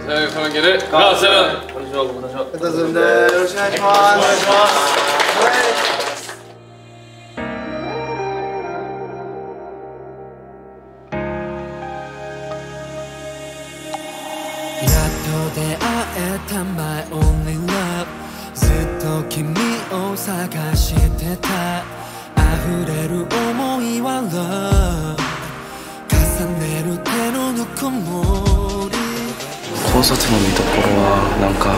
생각하기를 가세요. 감사합니다. 열심히 하시마. My only love ずっと君を探してた溢れる想いは love 重ねる手のぬくもりコンサートの見どころはなんか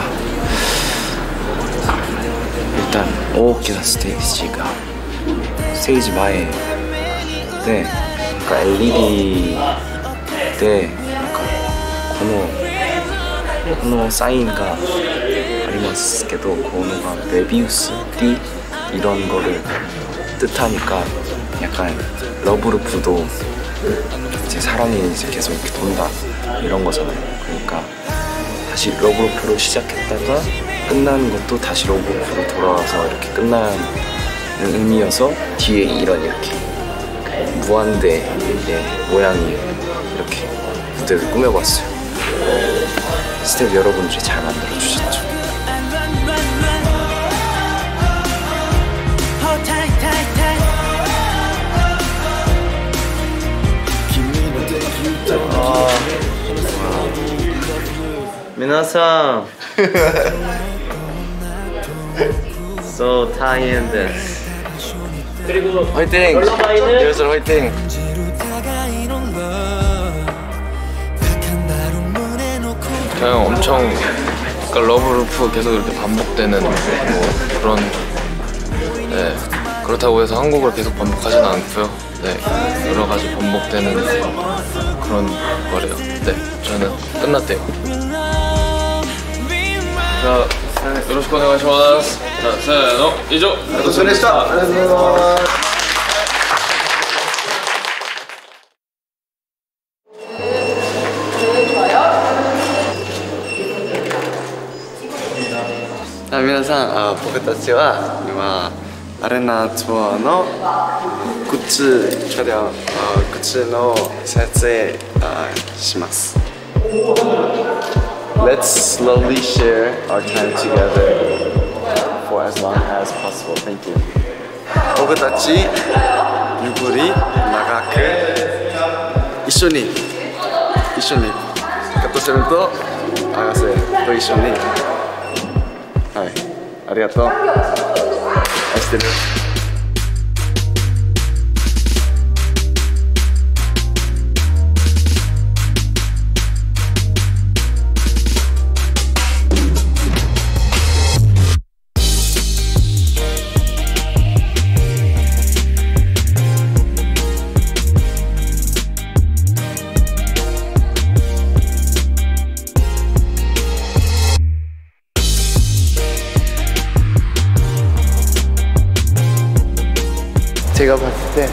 일단大きなステージ前でなんか LED でなんかこのサインがありますけどこのがレビウスD 이런 거를 뜻하니까 약간 러브루프도 이제 사랑이 이제 계속 이렇게 돈다 이런 거잖아요. 그러니까 다시 러브루프로 시작했다가 끝나는 것도 다시 러브루프로 돌아와서 이렇게 끝나는 의미여서 뒤에 이런 이렇게 무한대의 모양이 이렇게 무대를 꾸며봤어요. 스텝 여러분들이 잘 만들어주셨죠. 미나상 So tired. 그리고 화이팅! 여러분 화이팅! 그냥 엄청 러브루프 계속 이렇게 반복되는 뭐 그런 네, 그렇다고 해서 한 곡을 계속 반복하지는 않고요. 네, 여러 가지 반복되는 그런 거래요. 네, 저는 끝났대요. 자, 요로시쿠 오네가이시마스. 자, 세노, 이조. 감사합니다.皆さん、僕たちは今アレナツアーのグッズ촬영、グッズの撮影します。Let's slowly share our time together for as long as possible. Thank you. 僕たちゆっくり長く一緒にカットすると合わせと一緒に。はい、ありがとう。愛してる。제가 봤을 때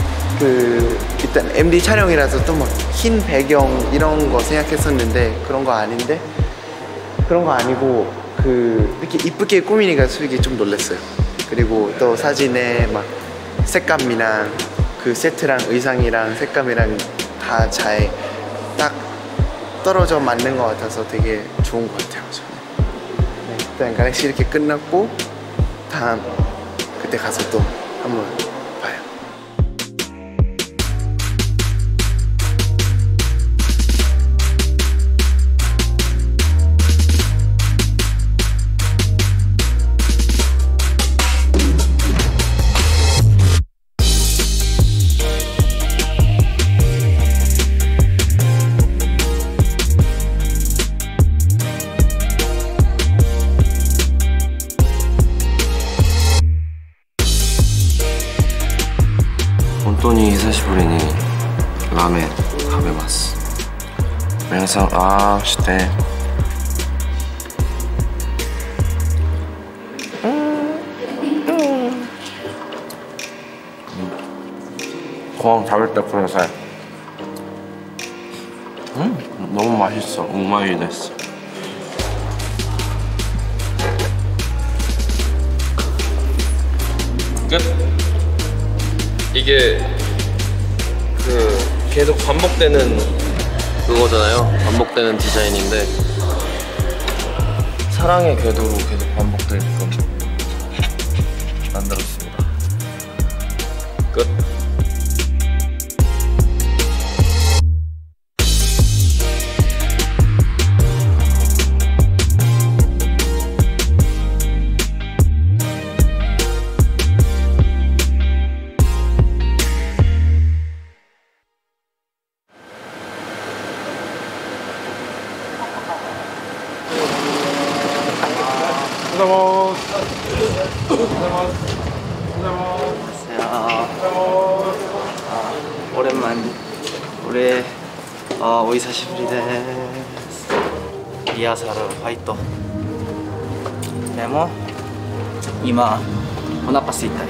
일단 MD 촬영이라서 또 막 흰 배경 이런 거 생각했었는데 그런 거 아닌데 그런 거 아니고 이렇게 이쁘게 꾸미니까 솔직히 좀 놀랐어요. 그리고 또 사진에 막 색감이랑 세트랑 의상이랑 색감이랑 다 잘 딱 떨어져 맞는 것 같아서 되게 좋은 것 같아요. 저는. 네, 일단 갈렉시 이렇게 끝났고 다음 그때 가서 또 한번 봐요. 本当に久しぶりにラーメン食べます。皆さん、してご飯食べてください。너무 맛있어. 우마이です. 끝. 이게 계속 반복되는 그거잖아요. 반복되는 디자인인데 사랑의 궤도로 계속 반복되게끔 만들었습니다. 끝. 오랜만 우리お久しぶりです。リハーサルファイトでも今お腹すいたい。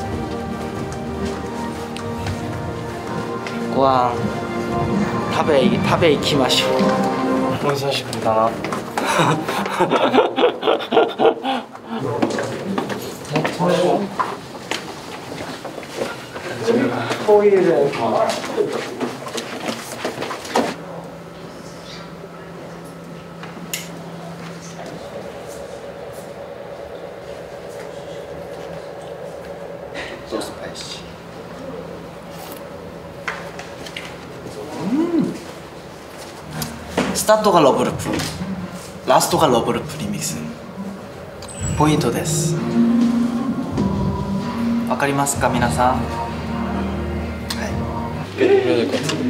ご飯食べ行きましょう。お久しぶりだな。こういうソースパイシー。スタートがロブルプ、ラストがロブルプリミックス。ポイントです。わかりますか皆さん？ 해야 될 것 같은데.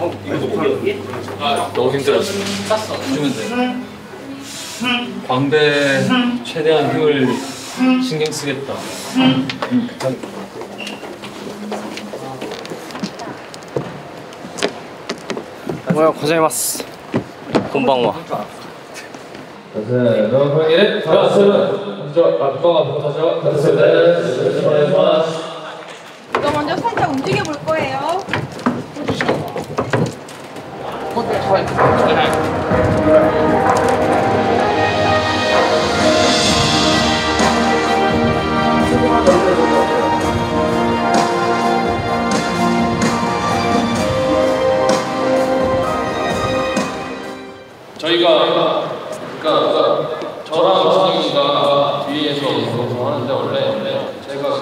너무 힘들었어요. 주면 돼. 광배 최대한 힘을 신경 쓰겠다. 뭐야 고생하셨습니다. 곤방와. 이거 먼저 살짝 움직여 볼 거예요. 저희가 그러니까 저랑 진영이가 뒤에서 하는데 원래 제가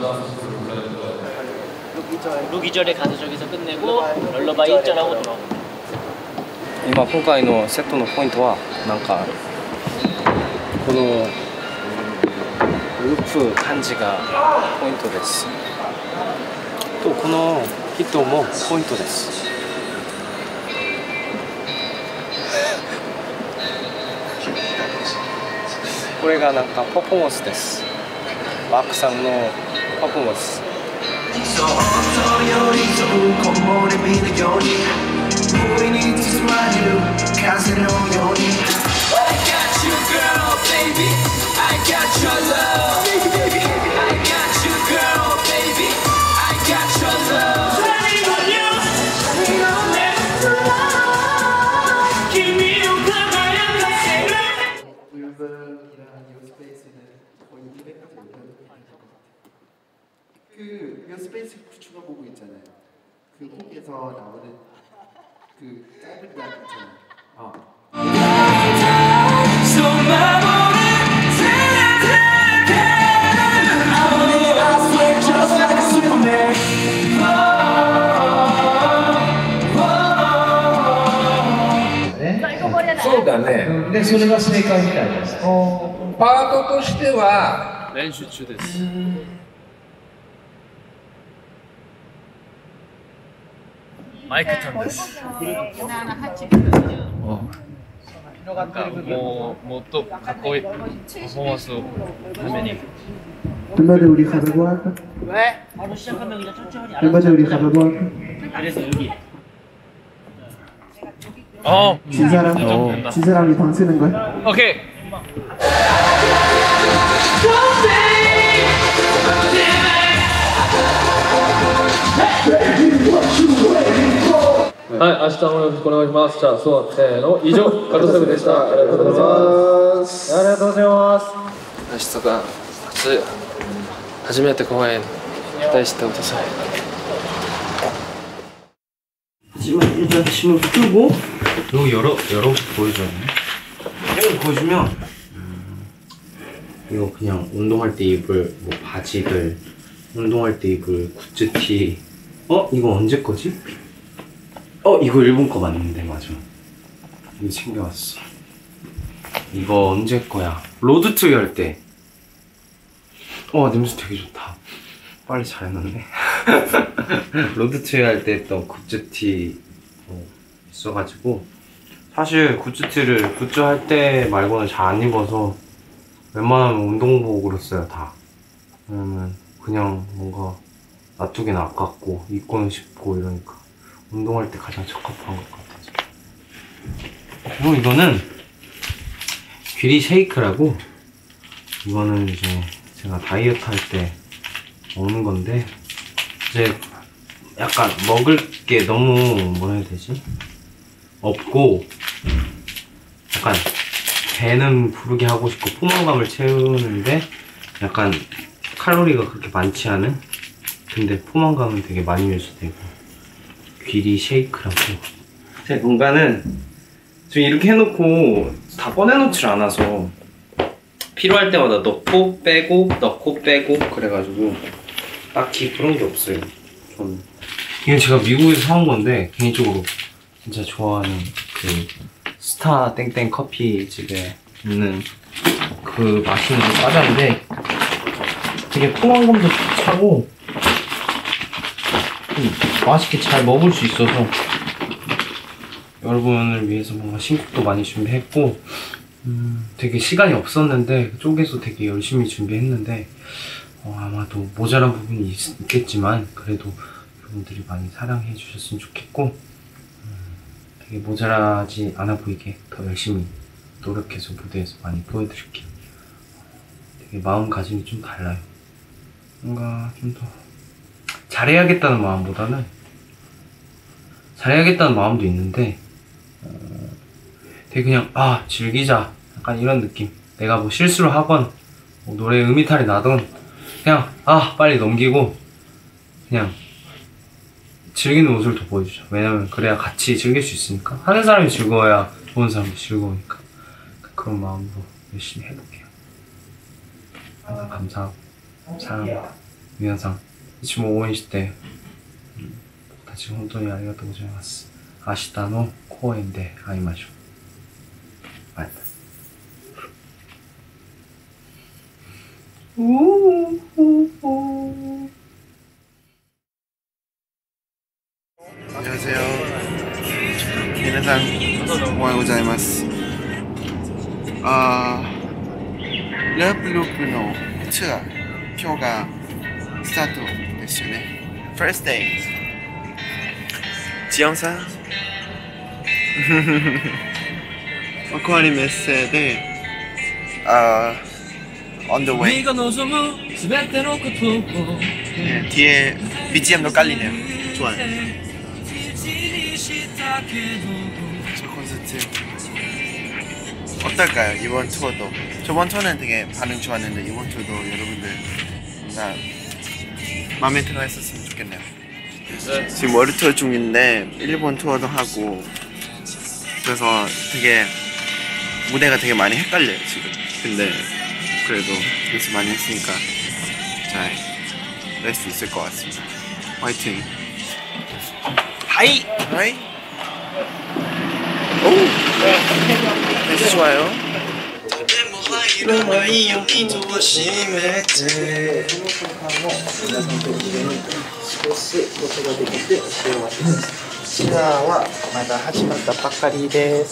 루기절에 가서 저기서 끝내고 럴러바이 1절하고 돌아오고. 今回のセットのポイントはなんかこのループ感じがポイントです。とこのヒットもポイントです。これがなんかパフォーマンスです。マークさんのパフォーマンス。 그 스페이스 추가 보고 있잖아요. 그 곡에서 나오는 그 짧은 락 있잖아요. 네. でそれが正解みたいです。パートとしては練習中です。マイクちゃんです。なんかもっとかっこいいパフォーマンスをために。 멤버들 우리 가자고 할까? 왜? 바로 시작하면 그냥 천천히 멤버들 우리 가자고 할까? 그래서 여기. 진 사람이 방 쓰는 거야? 오케이. 네, 明日もよろしくお願いします。じゃあ、そう、せーの、以上、カルトセブでした。ありがとうございます。ありがとうございます。明日が初めて公演期待してください。 일단 짐을 풀고 여기 열어 보여줘야겠네. 이거 보여주면 이거 그냥 운동할 때 입을 뭐 바지들, 운동할 때 입을 굿즈티. 이거 언제 거지? 이거 일본 거 맞는데. 맞아, 이거 챙겨왔어. 이거 언제 거야? 로드투 할 때. 냄새 되게 좋다. 빨리 잘 해놨네. 로드투 할 때 했던 굿즈티 있어가지고, 사실 굿즈 할 때 말고는 잘 안 입어서 웬만하면 운동복으로 써요, 다. 왜냐면 그냥 뭔가 놔두긴 아깝고 입고는 싶고 이러니까 운동할 때 가장 적합한 것 같아서. 그리고 이거는 귀리 쉐이크라고, 이거는 이제 제가 다이어트 할 때 먹는 건데, 이제 약간 먹을 게 너무 뭐라 해야 되지? 없고 약간 배는 부르게 하고 싶고 포만감을 채우는데 약간 칼로리가 그렇게 많지 않은, 근데 포만감은 되게 많이 유지되고, 귀리 쉐이크라고. 제 공간은 지금 이렇게 해놓고 다 꺼내놓질 않아서 필요할 때마다 넣고 빼고 넣고 빼고 그래가지고 딱히 그런 게 없어요. 저는 이건 제가 미국에서 사온 건데 개인적으로 진짜 좋아하는 그 스타 땡땡 커피 집에 있는 그 맛있는 그 과자인데 되게 포만감도 차고 맛있게 잘 먹을 수 있어서 여러분을 위해서 뭔가 신곡도 많이 준비했고, 되게 시간이 없었는데 쪼개서 되게 열심히 준비했는데 아마도 모자란 부분이 있겠지만 그래도 여러분들이 많이 사랑해 주셨으면 좋겠고, 되게 모자라지 않아 보이게 더 열심히 노력해서 무대에서 많이 보여드릴게요. 되게 마음가짐이 좀 달라요. 뭔가 좀 더 잘해야겠다는 마음보다는, 잘해야겠다는 마음도 있는데 되게 그냥 즐기자 약간 이런 느낌. 내가 뭐 실수를 하건 뭐 노래에 음이탈이 나던 그냥 빨리 넘기고 그냥 즐기는 모습을 더 보여주자. 왜냐면 그래야 같이 즐길 수 있으니까. 하는 사람이 즐거워야 보는 사람도 즐거우니까. 그런 마음으로 열심히 해볼게요. 항상 감사하고 사랑합니다.皆さんいつも応援して僕たち本当にありがとうございます。明日の公演で会いましょう。バイバイ。 안녕하세요. 皆さんおはようございます。ラブループのツアー、今日がスタートですよね。First day。ジヨンさん幕張メッセでon the way。뒤에 BGM도 깔리네요. 좋아요. 저 콘서트 어떨까요? 이번 투어도. 저번 투어는 되게 반응 좋았는데 이번 투어도 여러분들 뭔가 마음에 들어 했었으면 좋겠네요. 지금 월드 투어 중인데 일본 투어도 하고 그래서 되게 무대가 되게 많이 헷갈려요 지금. 근데 그래도 연습 많이 했으니까 잘 낼 수 있을 것 같습니다. 화이팅! 하이! 하이! 오! 날씨 좋아요. 시간은 まだ始まったばっかりです。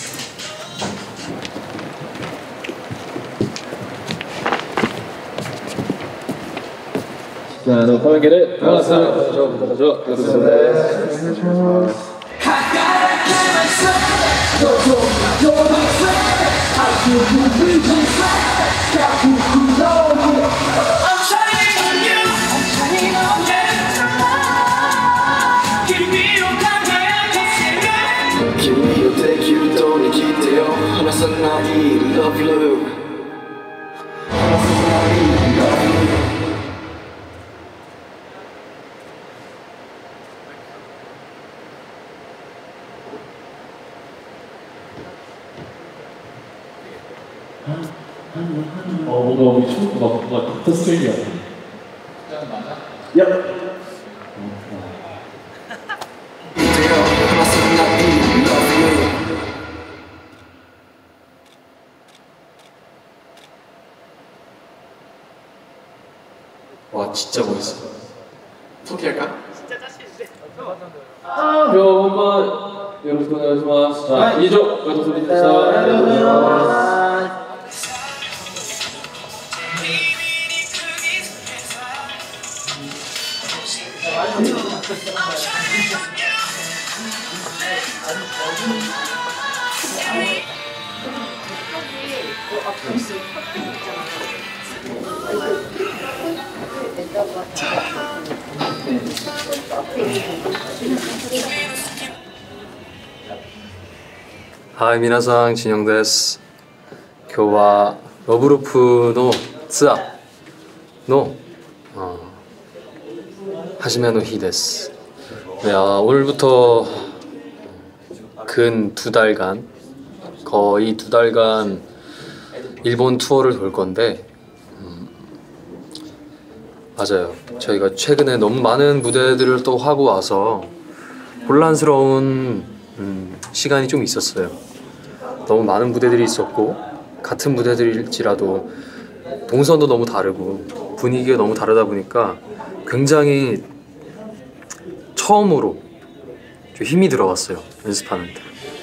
관객을 반갑습니다. 안녕하세요. 뭔가 우리 처음 뭔가 닥터 스트레인지 같아. 와 진짜 멋있어. 포기할까? 병원만 여러분 고생하셨습니다. 자, 이조 여덟 소리 됐어. 하이 미나상 진영です. 今日はロブルプのツアーの初めの日です. 네, 오늘부터 근 2달간 거의 2달간 일본 투어를 돌 건데 맞아요. 저희가 최근에 너무 많은 무대들을 또 하고 와서 혼란스러운 시간이 좀 있었어요. 너무 많은 무대들이 있었고 같은 무대들일지라도 동선도 너무 다르고 분위기가 너무 다르다 보니까 굉장히 처음으로 좀 힘이 들어갔어요. 연습하는데.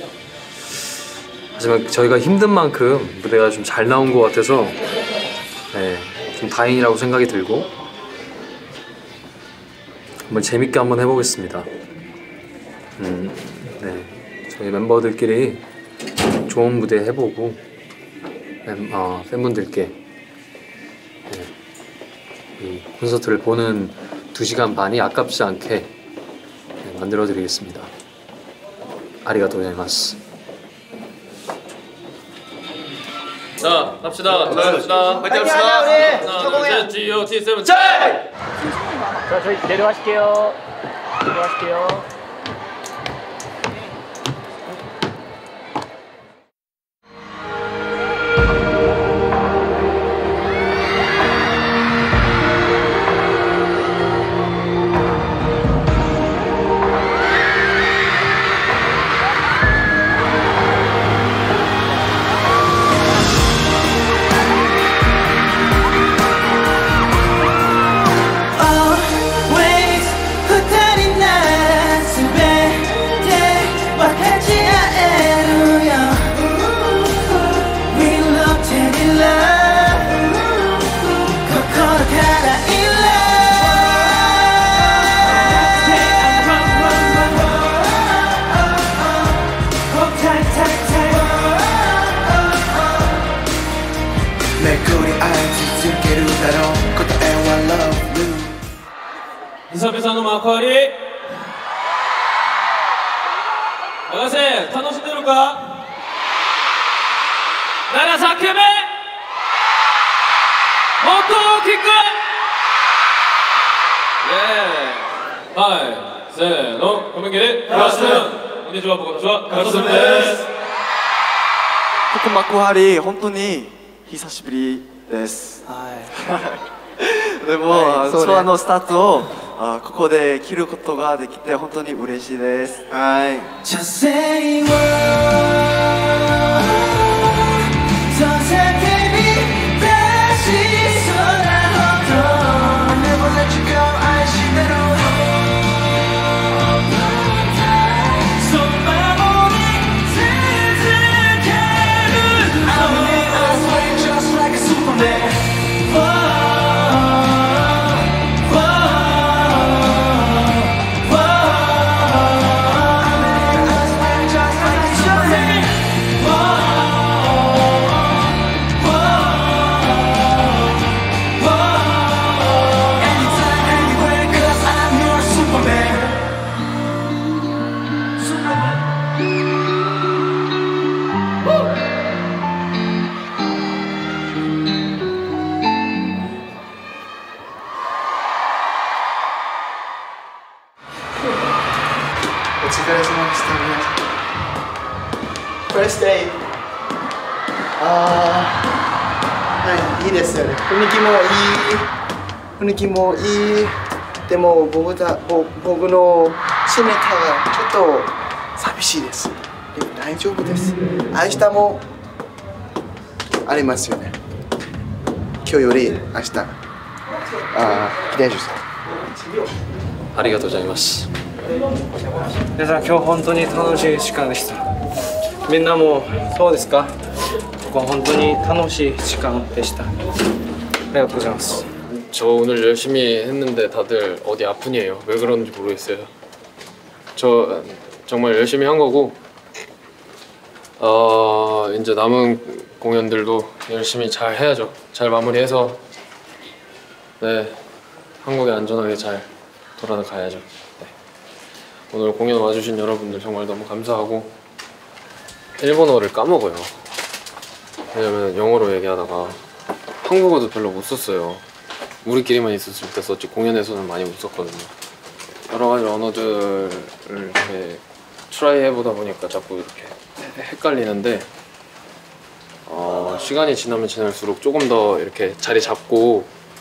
하지만 저희가 힘든 만큼 무대가 좀 잘 나온 것 같아서 네, 좀 다행이라고 생각이 들고 한번 재밌게 한번 해보겠습니다. 네, 저희 멤버들끼리 좋은 무대 해보고 팬분들께 네, 이 콘서트를 보는 2시간 반이 아깝지 않게 네, 만들어드리겠습니다. 아리가또 고자이마스. 자, 합시다. 잘 합시다. 파이팅 합시다. 하나, 둘, 셋, GOT7 짤! 자, 저희 내려가실게요. 내려가실게요. 久々の幕張永瀬楽しんでるか。7作目もっと大きくはいせーのコメンケでカラスこんにちは僕たちはカラスです。 ここ幕張本当に久しぶりです。でもツアーのスタートをここで切ることができて本当に嬉しいです。はい。 お疲れ様でした。First day はい、いいですよね。雰囲気もいい、雰囲気もいい。でも僕の新ネタがちょっと寂しいです。でも大丈夫です。明日もありますよね。今日より明日。大丈夫ですか？ ありがとうございます。 皆さん今日本当に楽しい時間でした。みんなもそうですか？ここは本当に楽しい時間でした。ありがとうございます。 저 오늘 열심히 했는데 다들 어디 아프니에요? 왜 그런지 모르겠어요. 저 정말 열심히 한 거고 이제 남은 공연들도 열심히 잘 해야죠. 잘 마무리해서 네 한국에 안전하게 잘 돌아가야죠. 네. 오늘 공연 와주신 여러분들 정말 너무 감사하고 일본어를 까먹어요. 왜냐면 영어로 얘기하다가 한국어도 별로 못 썼어요. 우리끼리만 있었을 때 썼지 공연에서는 많이 못 썼거든요. 여러 가지 언어들을 이렇게 트라이 해보다 보니까 자꾸 이렇게 헷갈리는데 시간이 지나면 지날수록 조금 더 이렇게 자리 잡고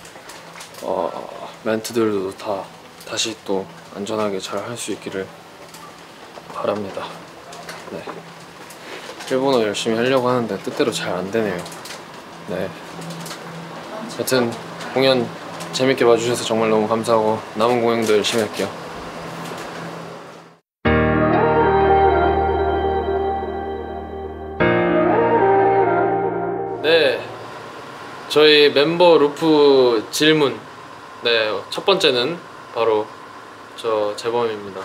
멘트들도 다시 또 안전하게 잘 할 수 있기를 바랍니다. 네. 일본어 열심히 하려고 하는데 뜻대로 잘 안 되네요. 네. 여튼 공연 재밌게 봐주셔서 정말 너무 감사하고 남은 공연도 열심히 할게요. 네, 저희 멤버 루프 질문. 네, 첫 번째는 바로 저 재범입니다.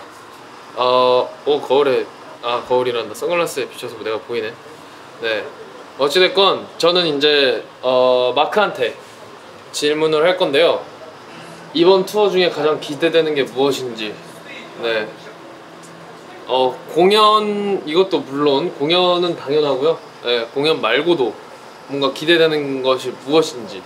거울에 거울이란다. 선글라스에 비춰서 내가 보이네. 네, 어찌됐건 저는 이제 마크한테 질문을 할 건데요. 이번 투어 중에 가장 기대되는 게 무엇인지. 네. 공연 이것도 물론 공연은 당연하고요. 네, 공연 말고도 뭔가 기대되는 것이 무엇인지.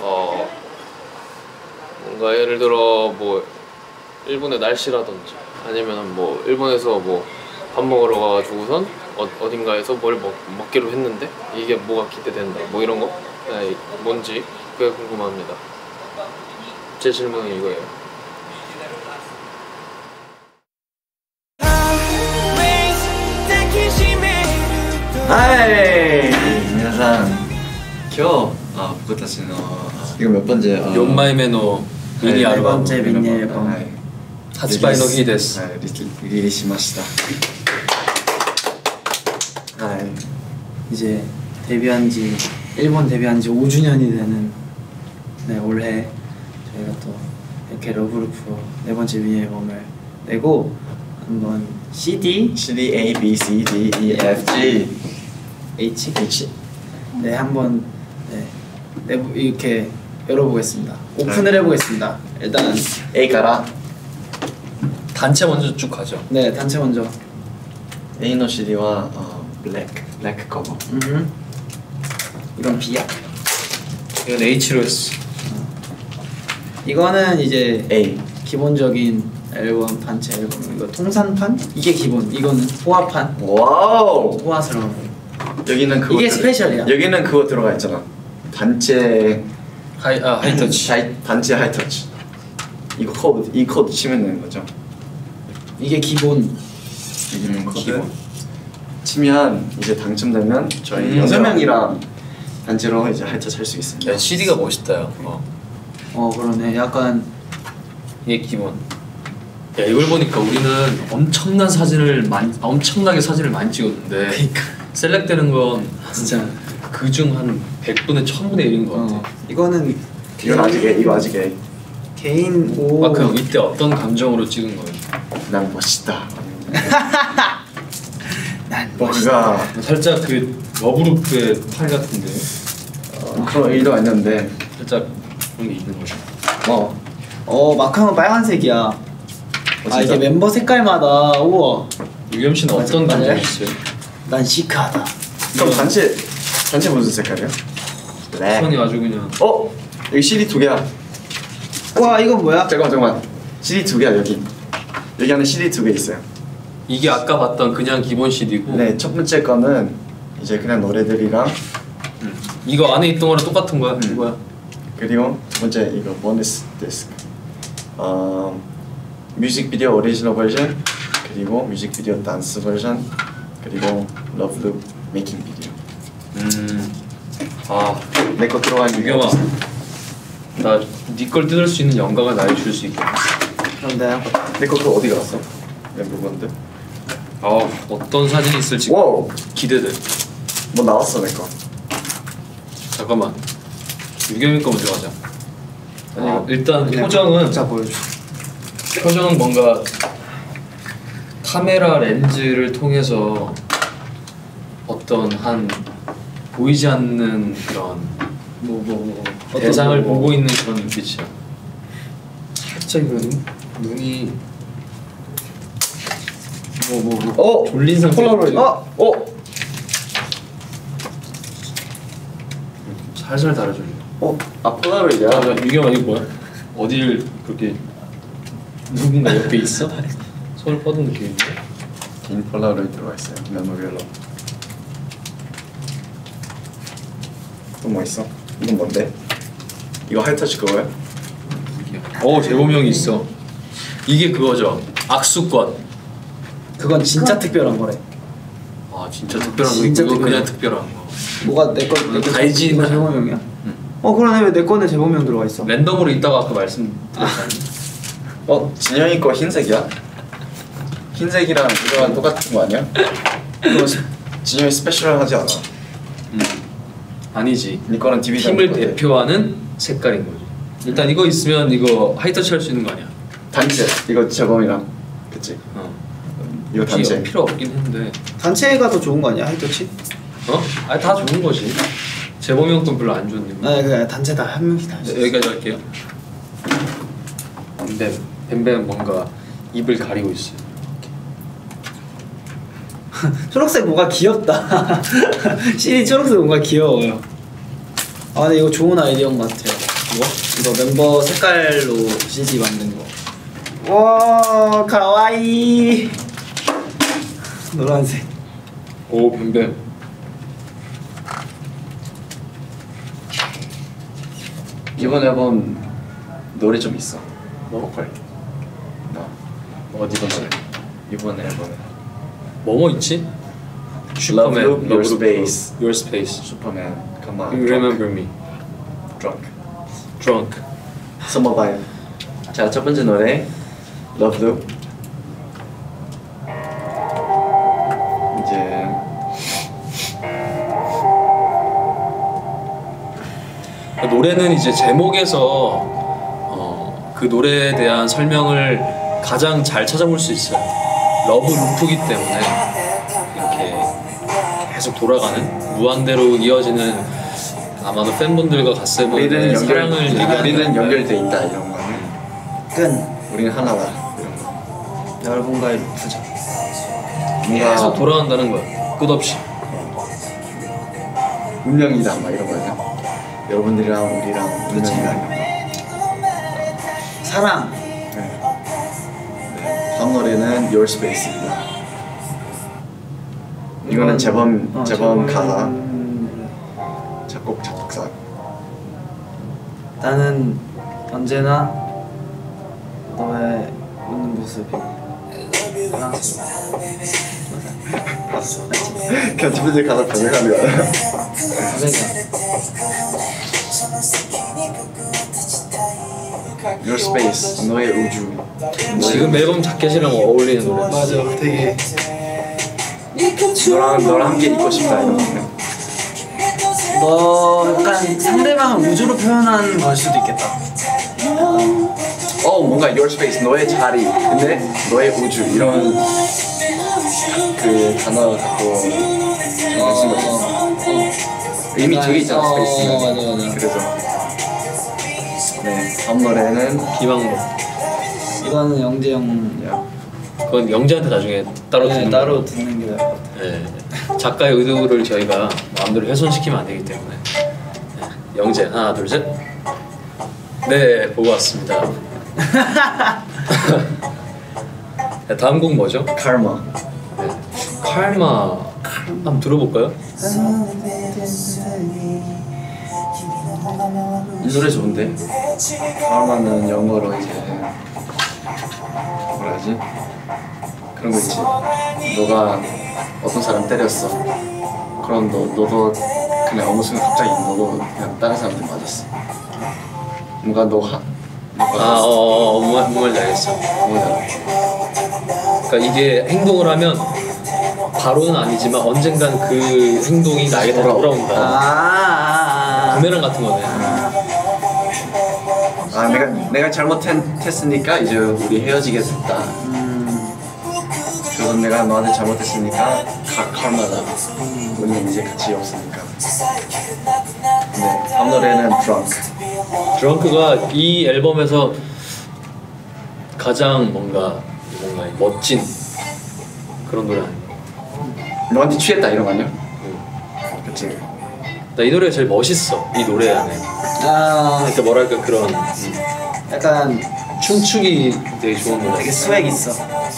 뭔가 예를 들어 뭐 일본의 날씨라든지 아니면 뭐 일본에서 뭐 밥 먹으러 가가지고선 어딘가에서 뭘 먹기로 했는데 이게 뭐가 기대된다. 뭐 이런 거. 네, 뭔지. 그게 궁금합니다. 제 질문은 이거예요. 하이! 皆さん、今日僕たちの이거 몇 번째? 4枚目のミニアルバム 네 번째 미니 앨범 発売の日です。 リリースしました。 이제 일본 데뷔한 지 5주년이 되는 네, 올해 저희가 또 이렇게 러브루프 네 번째 미니 앨범을 내고 한번 CD A, B, C, D, E, F, G, H 네 한번 이렇게 열어보겠습니다. 오픈을 해보겠습니다. 일단 A 가라. 단체 먼저 쭉 가죠. 네, 단체 먼저. A의 CD와 블랙 커버. 이건 B야. 이건 H로 했어. 이거는 이제 A. 기본적인 앨범 단체 앨범. 이거 통산판? 이게 기본. 이거는 호화판. 와우. 호화스러운. 여기는 그거 이게 스페셜이야. 여기는 그거 들어가 있잖아. 단체 하이터치. 단체 하이터치. 이 코드 치면 되는 거죠. 이게 기본. 여기는 코드. 치면 이제 당첨되면 저희 6명이랑 단체로 이제 하이터치 할 수 있습니다. 야, CD가 멋있다요. 그러네. 약간 이게 기본. 야, 이걸 보니까 우리는 엄청나게 사진을 많이 찍었는데 그러니까. 셀렉되는 건 진짜 그중 한 100분의 1000분의 1인 것 같아. 이거는 이건 아직 A. 개인 그럼 이때 어떤 감정으로 찍은 거예요? 난 멋있다. 난 멋있다. 살짝 그 러브루프의 팔 같은데. 그런 의도가 있는데 살짝 그런 게 있는 거죠. 마카는 빨간색이야. 이게 멤버 색깔마다. 우와. 유겸 씨는 어떤 감정이 있어요? 난 시크하다. 그럼 단체 무슨 색깔이야? 블랙. 손이 아주 그냥. 여기 CD 2개야. 와, 이건 뭐야? 잠깐만. CD 2개야 여기. 여기 안에 CD 2개 있어요. 이게 아까 봤던 그냥 기본 CD고. 네, 첫 번째 거는 이제 그냥 노래들이랑 이거 안에 있던 거랑 똑같은 거야. 이거야. 그리고 두 번째 이거 보너스 디스크. 뮤직비디오 오리지널 버전, 그리고 뮤직비디오 댄스 버전, 그리고 러브룩 메이킹 비디오. 아, 내 거 들어간 유경아, 나 네 걸 뜯을 수 있는 영광을 나에 줄 수 있게. 그런데요? 내 거 어디 갔어? 내 물건들. 어떤 사진이 있을지 기대돼. 뭐 나왔어 내 거. 잠깐만. 유경이 거 먼저 가자. 일단 표정은 표정은 뭔가 카메라 렌즈를 통해서 어떤 한 보이지 않는 그런 대상을 보고 있는 그런 눈빛이야. 살짝 이거 눈이 졸린 상태. 폴라로이드. 살살 달아줘. 폴라로이드야. 유경아 이거 뭐야? 어디를 그렇게 누군가 옆에 있어? 손을 뻗은 느낌인데? 긴 폴라로이드 들어가 있어요. 메모리로. 또 뭐 있어? 이건 뭔데? 이거 하이터치 그거야? 재범형이 있어. 이게 그거죠. 악수권. 그건 진짜 특별한 거래. 진짜 특별한 거 진짜 이거 그냥 특별한 거. 뭐가 내거 다이지 재범형이야? 그러네. 왜 내 거는 재범형 들어가 있어? 랜덤으로 있다가 아까 말씀드렸잖아요. 진영이 거 흰색이야? 흰색이랑 이거랑 똑같은 거 아니야? 그거 진영이 스페셜하지 않아? 아니지. 네 거는 DVD 팀을 대표하는 색깔인 거지. 일단 이거 있으면 이거 하이터치 할 수 있는 거 아니야? 단체. 이거 재범이랑 그치? 이거 단체. 필요 없긴 한데. 단체가 더 좋은 거 아니야? 하이터치? 아니 다 좋은 거지. 재범이 형 건 별로 안 좋은데. 그냥 단체 다 한 명씩 다. 여기까지 할게요. 뱀뱀 뭔가 입을 가리고 있어요. 초록색 뭐가 귀엽다. CD 초록색 뭔가 귀여워요. 근데 이거 좋은 아이디어인 것 같아요. 이거 멤버 색깔로 CD 만든 거. 와, 가와이. 노란색. 오, 뱀뱀. 이번 앨범 노래 좀 있어. 보컬. 어디 노래? 이번 앨범에. 뭐뭐 있지? Love Loop, Your Space. Your Space. Superman, Come On. Remember Me. Drunk. Summer Vibe. 자, 첫 번째 노래 Love Loop. 이제 노래는 이제 제목에서 그 노래에 대한 설명을 가장 잘 찾아볼 수 있어요. 러브 루프기 때문에 이렇게 계속 돌아가는 무한대로 이어지는 아마도 팬분들과 가세븐의 사랑을 얘기하는 우리는 연결돼 있다 이런 거는 끈. 우리는 하나다 이런 거. 여러분과의 루프죠. 계속 돌아간다는 거야. 끝없이. 운명이다 막 이런 거죠. 여러분들이랑 우리랑 운명이다 이런 거. 사랑. 다음 노래는 Your Space입니다. 이거는 재범 가사 작곡 작곡사. 나는 언제나 너의 웃는 모습이 그냥 뒷분들 가사 변해가는 거야. Your Space, 너의 우주. 지금 앨범 자켓이랑 어울리는 노래. 맞아, 되게 너랑 함께 있고 싶다 이런 거. 너 약간 상대방을 우주로 표현한 걸 수도 있겠다. 뭔가 Your Space, 너의 자리, 근데 너의 우주 이런 그 단어 갖고 정하신 거죠. 의미 두 개 있잖아, 스페이스는. 맞아. 그래서 다음 노래는 비망록. 이거는 영재 형. 그건 영재한테 나중에 따로 듣는 따로 듣는 게 나을 것 같아요. 네. 작가의 의도를 저희가 마음대로 훼손시키면 안 되기 때문에. 영재 하나 둘 셋. 네, 보고 왔습니다. 네, 다음 곡 뭐죠? Karma. 네. 칼마 한번 들어볼까요? 이 노래 좋은데? 다음에는 영어로 이제 뭐라 하지? 그런 거 있지. 너가 어떤 사람 때렸어. 그럼 너도 그냥 어느 순간 갑자기 너도 그냥 다른 사람들 맞았어. 뭔가 뭔 말인지 알겠어. 그러니까 이게 행동을 하면 바로는 아니지만 언젠간 그 행동이 나에게 돌아온다. 부메랑 같은 거네. 내가 잘못했으니까 이제 우리 헤어지게 됐다. 그래서 내가 너한테 잘못했으니까 카르마다. 우리는 이제 같이 없으니까. 네, 다음 노래는 드렁크가 이 앨범에서 가장 뭔가 멋진 그런 노래 아니야? 너한테 취했다 이런 거 아니야? 그치. 나 이 노래가 제일 멋있어. 이 노래 안에. 그러니까 뭐랄까 그런 약간 춤추기 되게 좋은 노래. 되게 스웩 있어.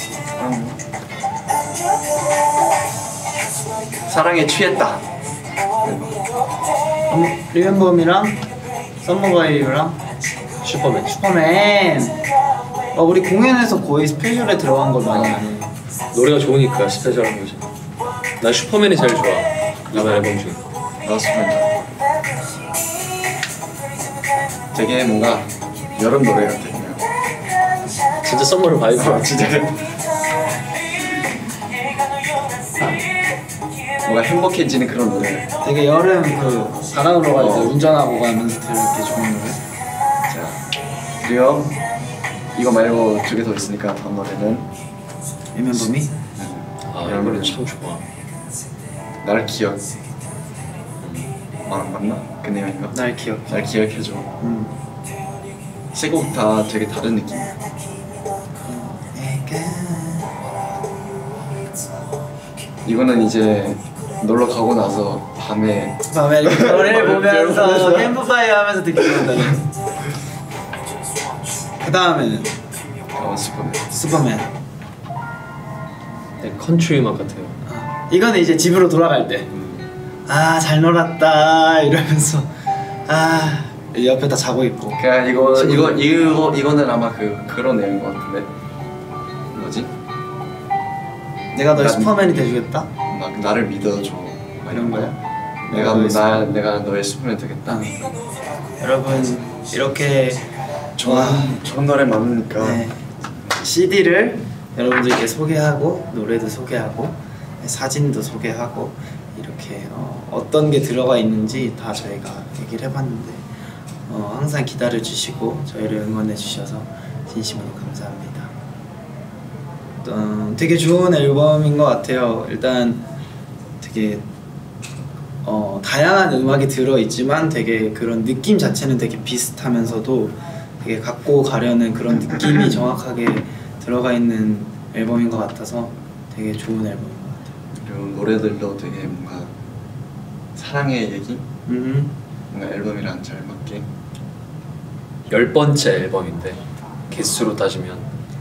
사랑에 취했다. 리멤버미랑 썸머바이유랑 슈퍼맨. 우리 공연에서 거의 스페셜에 들어간 걸 많이 하네. 노래가 좋으니까 스페셜한 거지. 난 슈퍼맨이 제일 좋아. 이번 앨범 중에. 나도 슈퍼맨. 되게 뭔가 여름 노래 같아. 그냥. 진짜 썸머를 바이브. 진짜. 뭔가 행복해지는 그런 노래. 되게 여름 바다로 갈 때 운전하고 가면서 들을 때 좋은 노래. 자, 그리고 이거 말고 2개 더 있으니까 다음 노래는 리멤버미? 이 노래 참 좋아. 날 기억. 맞나? 그 내용인가? 날 기억해줘. 세 곡 다 되게 다른 느낌이야. 이거는 이제 놀러 가고 나서 밤에 이렇게 노래를 보면서 캠프파이어 하면서 듣기 좋은다. 그 다음에는 슈퍼맨. 네, 컨트리 음악 같아요. 이거는 이제 집으로 돌아갈 때. 잘 놀았다 이러면서 옆에 다 자고 있고. 그냥 이거는 아마 그런 내용인 것 같은데. 뭐지? 내가 너의 슈퍼맨이 돼주겠다? 막 나를 믿어줘. 이런 거야? 내가 너의 슈퍼맨 되겠다. 여러분 이렇게 좋은 노래 많으니까 CD를 여러분들께 소개하고 노래도 소개하고 사진도 소개하고 이렇게 어떤 게 들어가 있는지 다 저희가 얘기를 해봤는데 항상 기다려주시고 저희를 응원해주셔서 진심으로 감사합니다. 되게 좋은 앨범인 것 같아요. 일단 되게 다양한 음악이 들어있지만 되게 그런 느낌 자체는 되게 비슷하면서도 되게 갖고 가려는 그런 느낌이 정확하게 들어가 있는 앨범인 것 같아서 되게 좋은 앨범인 것 같아요. 그리고 노래들도 되게 뭔가 사랑의 얘기? 뭔가 앨범이랑 잘 맞게 10번째 앨범인데 개수로 따지면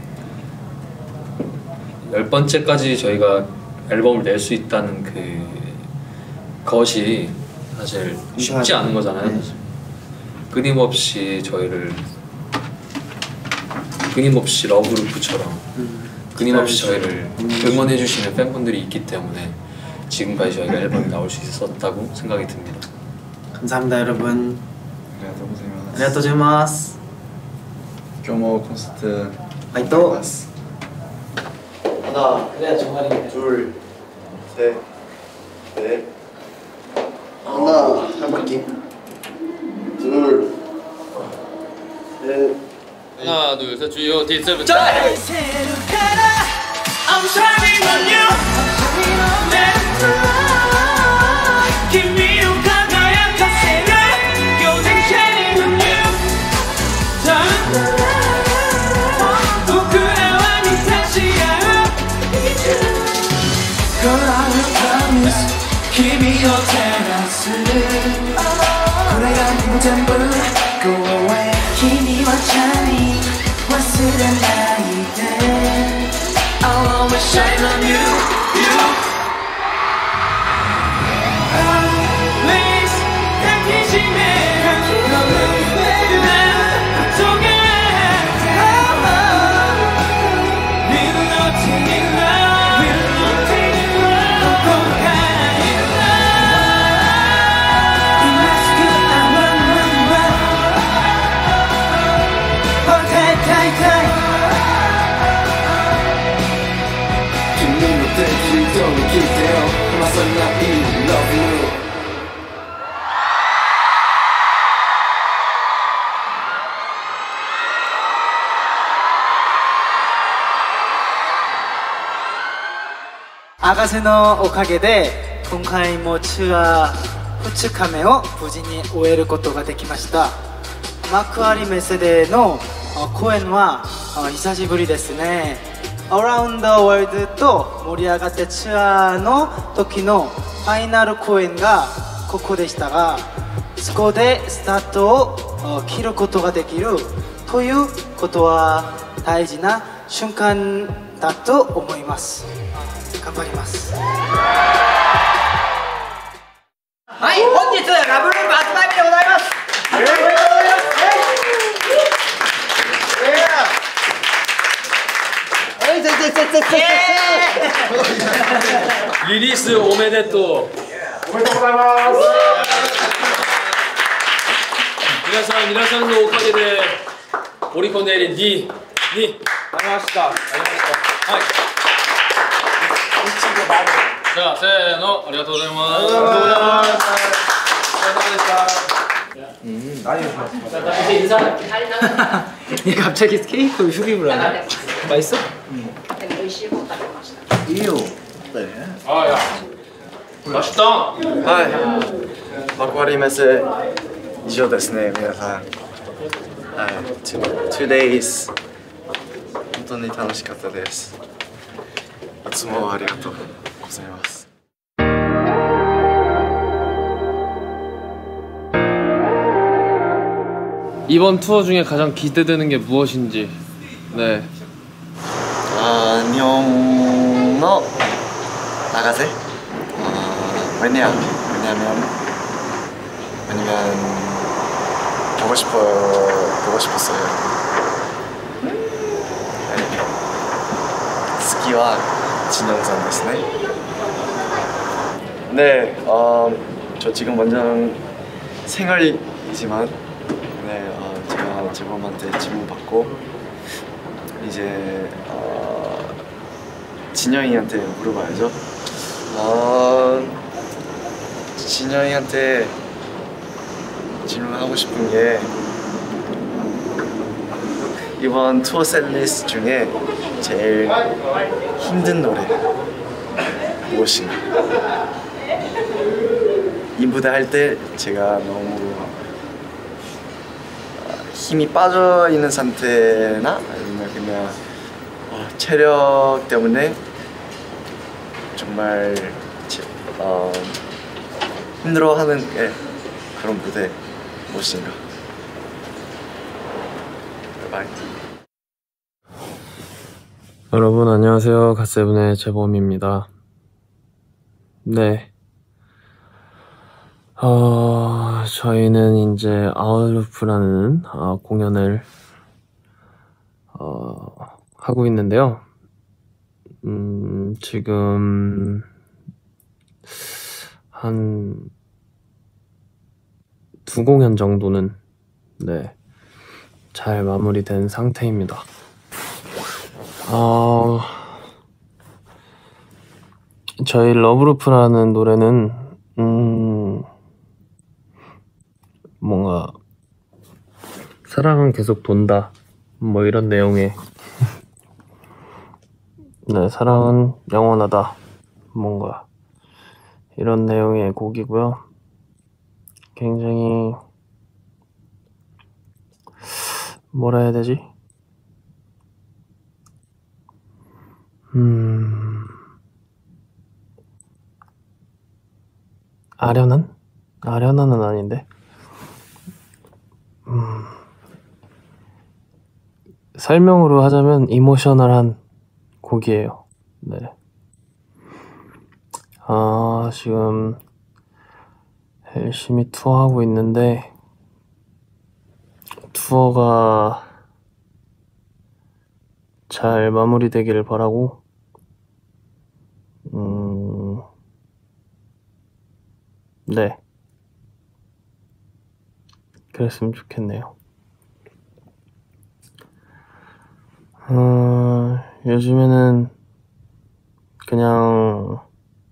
10번째까지 저희가 앨범을 낼 수 있다는 그것이 사실 쉽지 않은 거잖아요. 사실. 끊임없이 저희를 끊임없이 러브루프처럼 끊임없이 저희를 응원해주시는 팬분들이 있기 때문에 지금까지 저희가 앨범이 나올 수 있었다고 생각이 듭니다. 감사합니다 여러분. 아리가또 고자이마스. 今日もコンサート 화이팅! 하나, 그래야 정말이네. 둘, 셋, 넷. 하나, 한 바퀴. 둘, 셋. 하나, 둘, 셋, 주요, 디스브. I'm shining on you.君を輝かせる You're shining on you. 僕らは満たし合う Girl, I will promise 君を照らすこれが全部 Go away 君はチャリ忘れないで I'll always shine on you, you. 赤瀬のおかげで今回もツアー2日目を無事に終えることができました。幕張メッセでの公演は久しぶりですね。Around the World と盛り上がってツアーの時のファイナル公演がここでしたが、そこでスタートを切ることができるということは大事な瞬間だと思います。頑張ります。 はい、本日ラブルーム発売日でございます。 リリースおめでとう。 おめでとうございます。 皆さんのおかげでオリコンデイリー D になりました。はい。じゃあせーの、ありがとうございます。ありがとうございます。 갑자기 케이크 휴립을 하네. 맛있어? 이요. 네. 아, 야. 맛있다. はい。幕張メッセ以上ですね、皆さん。はい。2 days 本当に楽しかったです。いつもありがとうございます。 이번 투어 중에 가장 기대되는 게 무엇인지. 네. 안녕노 나가세? 왜냐면 보고 싶었어요. 스키와 진영상 ですね. 네, 저 지금 완전 생활이지만 네, 제가 제범한테 질문받고 이제 진영이한테 물어봐야죠. 진영이한테 질문하고 싶은 게 이번 투어 셋리스트 중에 제일 힘든 노래 무엇인가? 이 무대 할 때 제가 너무 힘이 빠져 있는 상태나 아니면 그냥 체력 때문에 정말 힘들어하는 그런 무대 무엇인가? 바이. 여러분 안녕하세요. 갓세븐의 재범입니다. 네. 저희는 이제 아웃루프라는 공연을 하고 있는데요. 지금 한 2공연 정도는 네, 잘 마무리된 상태입니다. 저희 러브루프라는 노래는 뭔가 사랑은 계속 돈다 뭐 이런 내용의 네, 사랑은 영원하다 뭔가 이런 내용의 곡이고요. 굉장히 뭐라 해야 되지? 아련한? 아련한은 아닌데 설명으로 하자면 이모셔널한 곡이에요. 네. 지금 열심히 투어하고 있는데 투어가 잘 마무리되기를 바라고 네. 그랬으면 좋겠네요. 요즘에는 그냥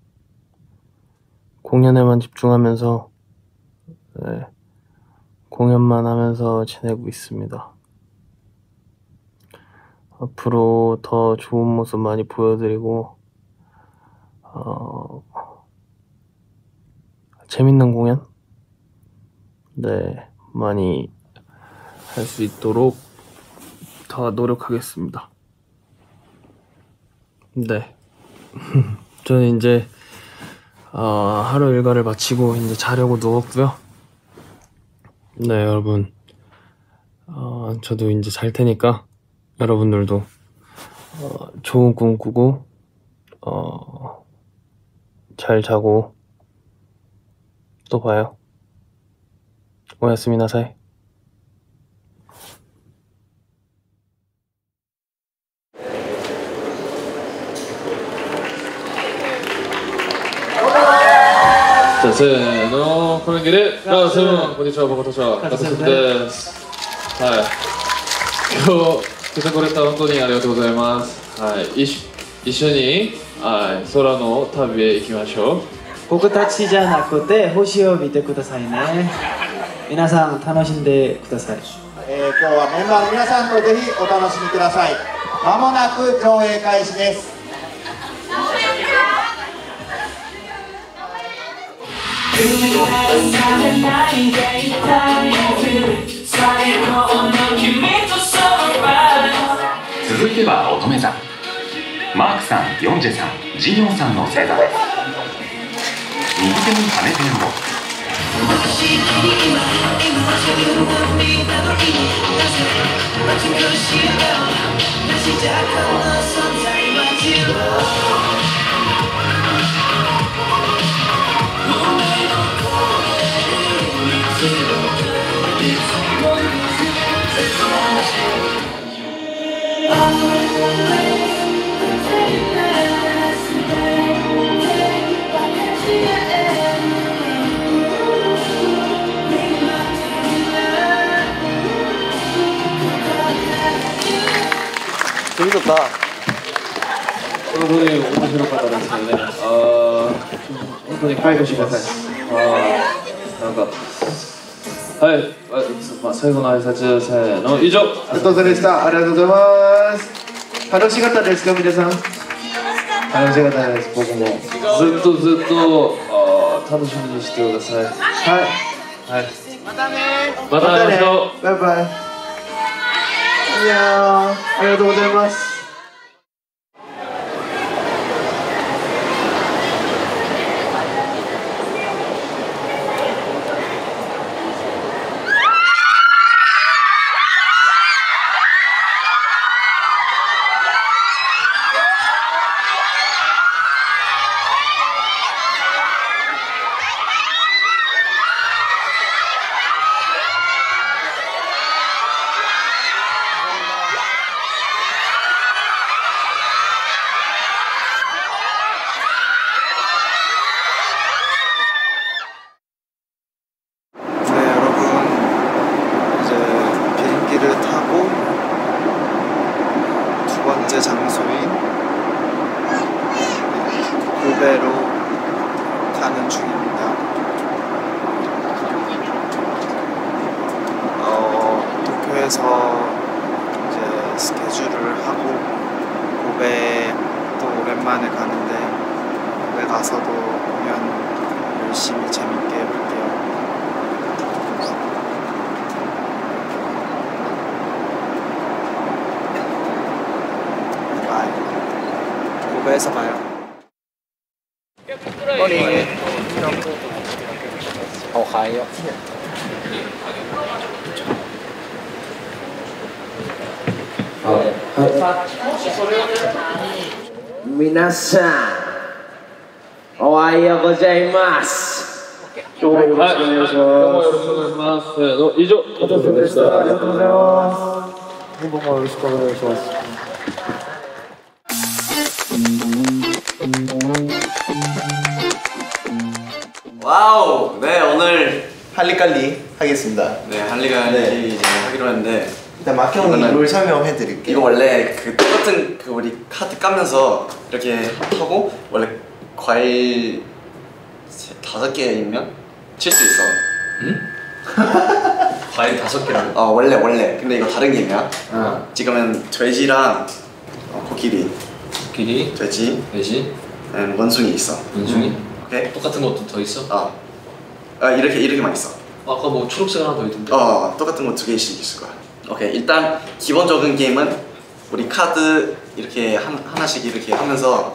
공연에만 집중하면서 네, 공연만 하면서 지내고 있습니다. 앞으로 더 좋은 모습 많이 보여드리고 재밌는 공연 네 많이 할 수 있도록 더 노력하겠습니다. 네 저는 이제 하루 일과를 마치고 이제 자려고 누웠고요. 네 여러분 저도 이제 잘 테니까 여러분들도 좋은 꿈 꾸고 잘 자고 또 봐요. 오야스미 나사이. 자, せーの、この気で、ラーセブン、こんにちは、僕たちは、ガセブンです。はい。今日、来てくれた本当にありがとうございます。はい。一緒に、はい、空の旅へ行きましょう。 僕たちじゃなくて、星を見てくださいね。皆さん、楽しんでください。 今日はメンバーの皆さんとぜひお楽しみください。まもなく上映開始です。 続いては乙女座、マークさん、ヨンジェさん、ジヨンさんの星座です。右手に羽ペンを。 재밌었다. 여러분이面白かったですよね。本当に感動します。なんか、はい、最後の挨拶せーの、以上。 ありがとうございました。ありがとうございます。楽しかったですか皆さん。楽しかったです。僕もずっと楽しみにしてください。はいはい。 またね。 また会いましょう。 バイバイ。いやありがとうございます。 장소인 고베로 가는 중입니다. 도쿄에서 이제 스케줄을 하고 고베 또 오랜만에 가는데 고베 가서도 공연 열심히 재밌게 해볼게요. 고베에서 봐요. 머리. 가요. 皆さん、おはようございます。 今日もよろしくお願いします。今日もよろしくお願いします。以上、加藤さんでした。ありがとうございます。 僕もよろしくお願いします。 와우! 네, 오늘 할리갈리 하겠습니다. 네, 할리갈리 이제 하기로 했는데 일단 막형이 룰 설명해 드릴게요. 이거 원래 그 똑같은 그 우리 카드 까면서 이렇게 하고 원래 과일 5개이면 칠 수 있어. 응? 과일 5개라고? 원래 근데 이거 다른 게임이야. 지금은 돼지랑 코끼리 돼지 원숭이 있어. 원숭이? 오케이. 똑같은 것도 더 있어? 이렇게만 있어. 아까 뭐 초록색 하나 더 있던데. 똑같은 거 2개씩 있을 거야. 오케이. 일단 기본적인 게임은 우리 카드 이렇게 하나씩 이렇게 하면서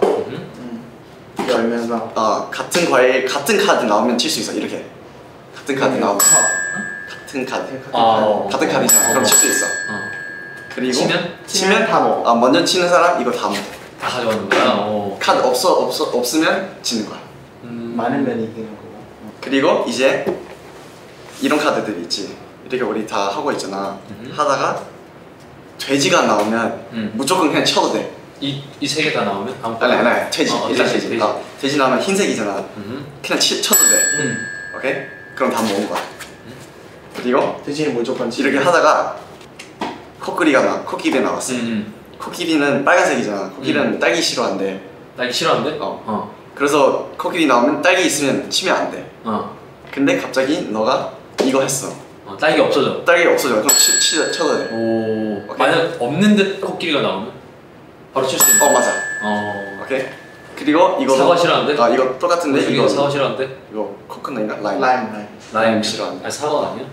열면서 같은 과일 같은 카드 나오면 칠 수 있어. 이렇게 같은 카드 나오면 같은 카드잖아. 그럼 칠 수 있어. 그리고 치면 다 먹어. 먼저 치는 사람 이거 다 먹어. 다 가져가는 거야? 카드 없으면 지는 거야. 많으면 이기는 거고. 그리고 이제 이런 카드들 있지. 이렇게 우리 다 하고 있잖아. 하다가 돼지가 나오면 무조건 그냥 쳐도 돼. 이 세 개 다 나오면? 아니 돼지. 일단 돼지. 돼지 나오면 흰색이잖아. 그냥 쳐도 돼. 오케이? 그럼 다 먹은 거야. 그리고 돼지는 무조건 이렇게 하다가 코끼리 나왔어. 코끼리는 빨간색이잖아. 코끼리는 딸기 싫어한대. 딸기 싫어한대? 그래서 코끼리 나오면 딸기 있으면 치면 안 돼. 근데 갑자기 너가 이거 했어. 딸기 없어져. 그럼 쳐도 돼. 만약 없는데 코끼리가 나오면 바로 칠 수 있는 거야? 맞아. 오케이. 그리고 이거 사과 싫어하는데? 이거 똑같은데 이거 사과 싫어하는데? 이거 코코넛인가? 라임 싫어하는데. 사과 아니야?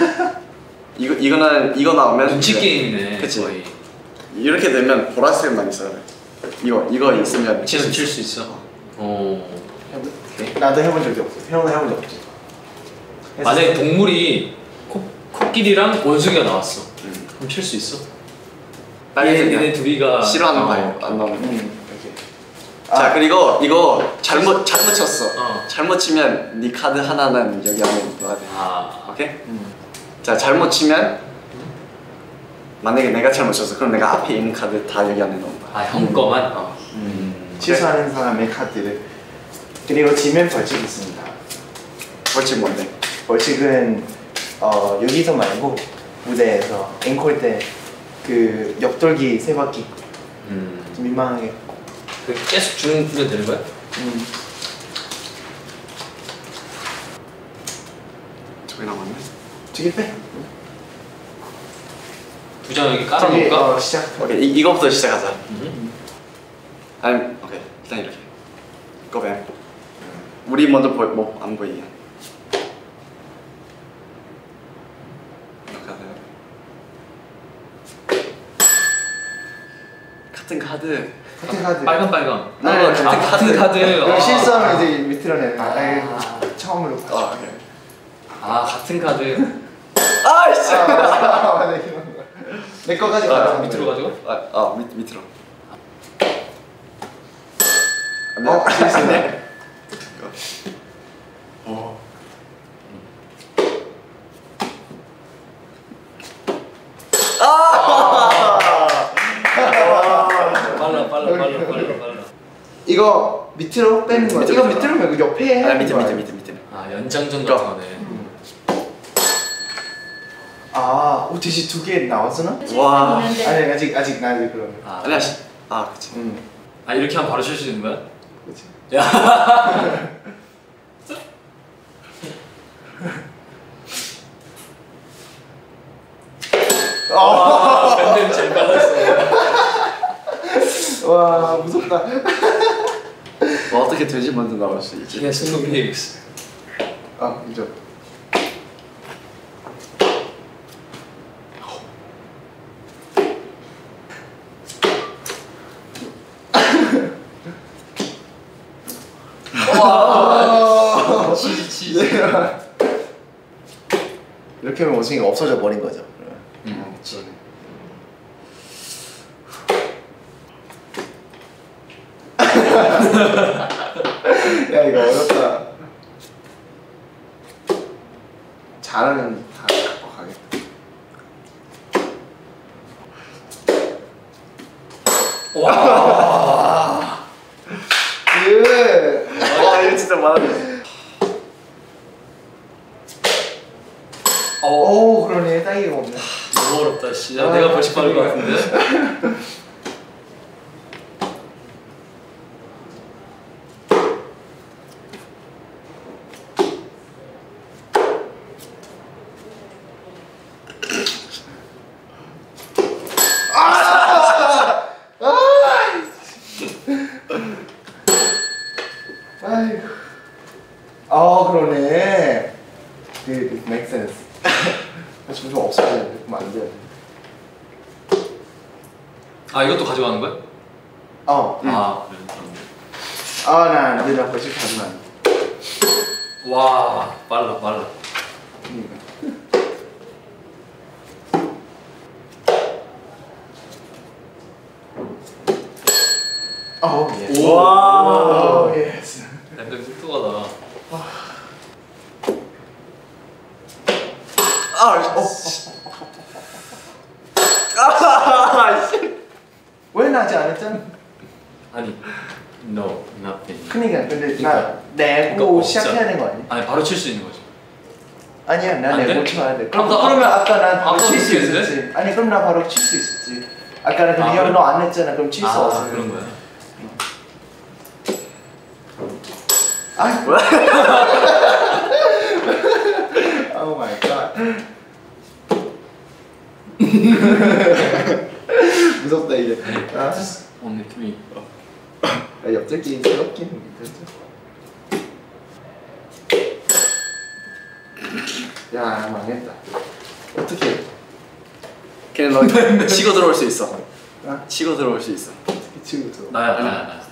이거 나오면 눈치 게임이네. 그치. 거의. 이렇게 되면 보라색만 있어야 돼. 이거 있으면 칠 수 있어. 나도 해본 적이 없어. 형은 해본 적 없지. 만약에 동물이 코끼리랑 원숭이가 나왔어. 그럼 칠 수 있어? 얘네 둘이가 싫어하는 거예요. 안 나오면. 자 그리고 이거 잘못 쳤어. 잘못 치면 네 카드 하나는 여기 안에 넣어야 돼. 오케이? 자 잘못 치면 만약에 내가 잘못 쳤어. 그럼 내가 앞에 있는 카드 다 여기 안에 넣은 거야. 형 거만? 취소하는 사람의 카드를. 그리고 지면 벌칙이 있습니다. 벌칙 뭔데? 벌칙은 여기서 말고 무대에서 앵콜 때 그 옆돌기 3바퀴 좀 민망하게 계속 주면 되는 거야? 저기 남았네? 2개 빼. 2장 여기 깔아놓을까? 시작. 오케이 이거부터 시작하자. 오케이 일단 이렇게 이거 뱀. 우리 먼저 안 보이게. 같은 카드. 빨강. 같은 카드. 실수하면 이제 밑으로 내는 거야. 처음으로. 오케이. 같은 카드. 내 거까지 가져. 밑으로 가져가? 밑으로. 실수네. 빨라. 이거 밑으로 빼는 거야. 이거 밑으로 말고 옆에 해야 밑에. 연장전 같은 거네. 돼지 2개 나왔으나? 와. 아니 아직 그러면. 아니야. 그치. 이렇게 하면 바로 칠 수 있는 거야? 그치. 야. 밴드는 제일 빨랐어. 와 무섭다. 어떻게 돼지 먼저 나올 수 있지? Yes, 2 pigs. 이죠. 치즈. 이렇게 하면 원숭이가 없어져 버린 거죠. 그치. 야 이거 어렵다. 잘하면 다 갖고 가겠다. 와. 이거 진짜 많았네. 그러네. 딸기가 없네. 너무 어렵다. 씨. 내가 벌칙 받을 것 같은데. It makes sense. 점점 없어져야 돼. 그럼 안 돼. 아 이것도 가져가는 거야? 어. 아 그래. 아, 나 안 돼. 나 벌써 가면 안 돼. 와 빨라. Oh, yes. 와. Oh, yes. 랜덤 똑똑하다. 왜 나지 않았잖아. 아니, no, nothing. 그러니까 근데 나 내고 시작해야 되는 거 아니야? 아니 바로 칠 수 있는 거지. 아니야, 나 안 내고 돼? 쳐야 돼. 그러면 아까 난 바로 칠 수 있었지. 아니 그럼 나 바로 칠 수 있었지. 아까는 근데 형 너 안 했잖아. 그럼 칠 수 없어. 그런 거야. 아 뭐야? Oh my god. 무섭다 이제. 아, 느낌이. 아, 옆자기 새롭긴 괜찮죠? 야 망했다. 어떻게? 걔는 너 치고 들어올 수 있어. 어? 치고 들어올 수 있어. 치고 들어. 나야.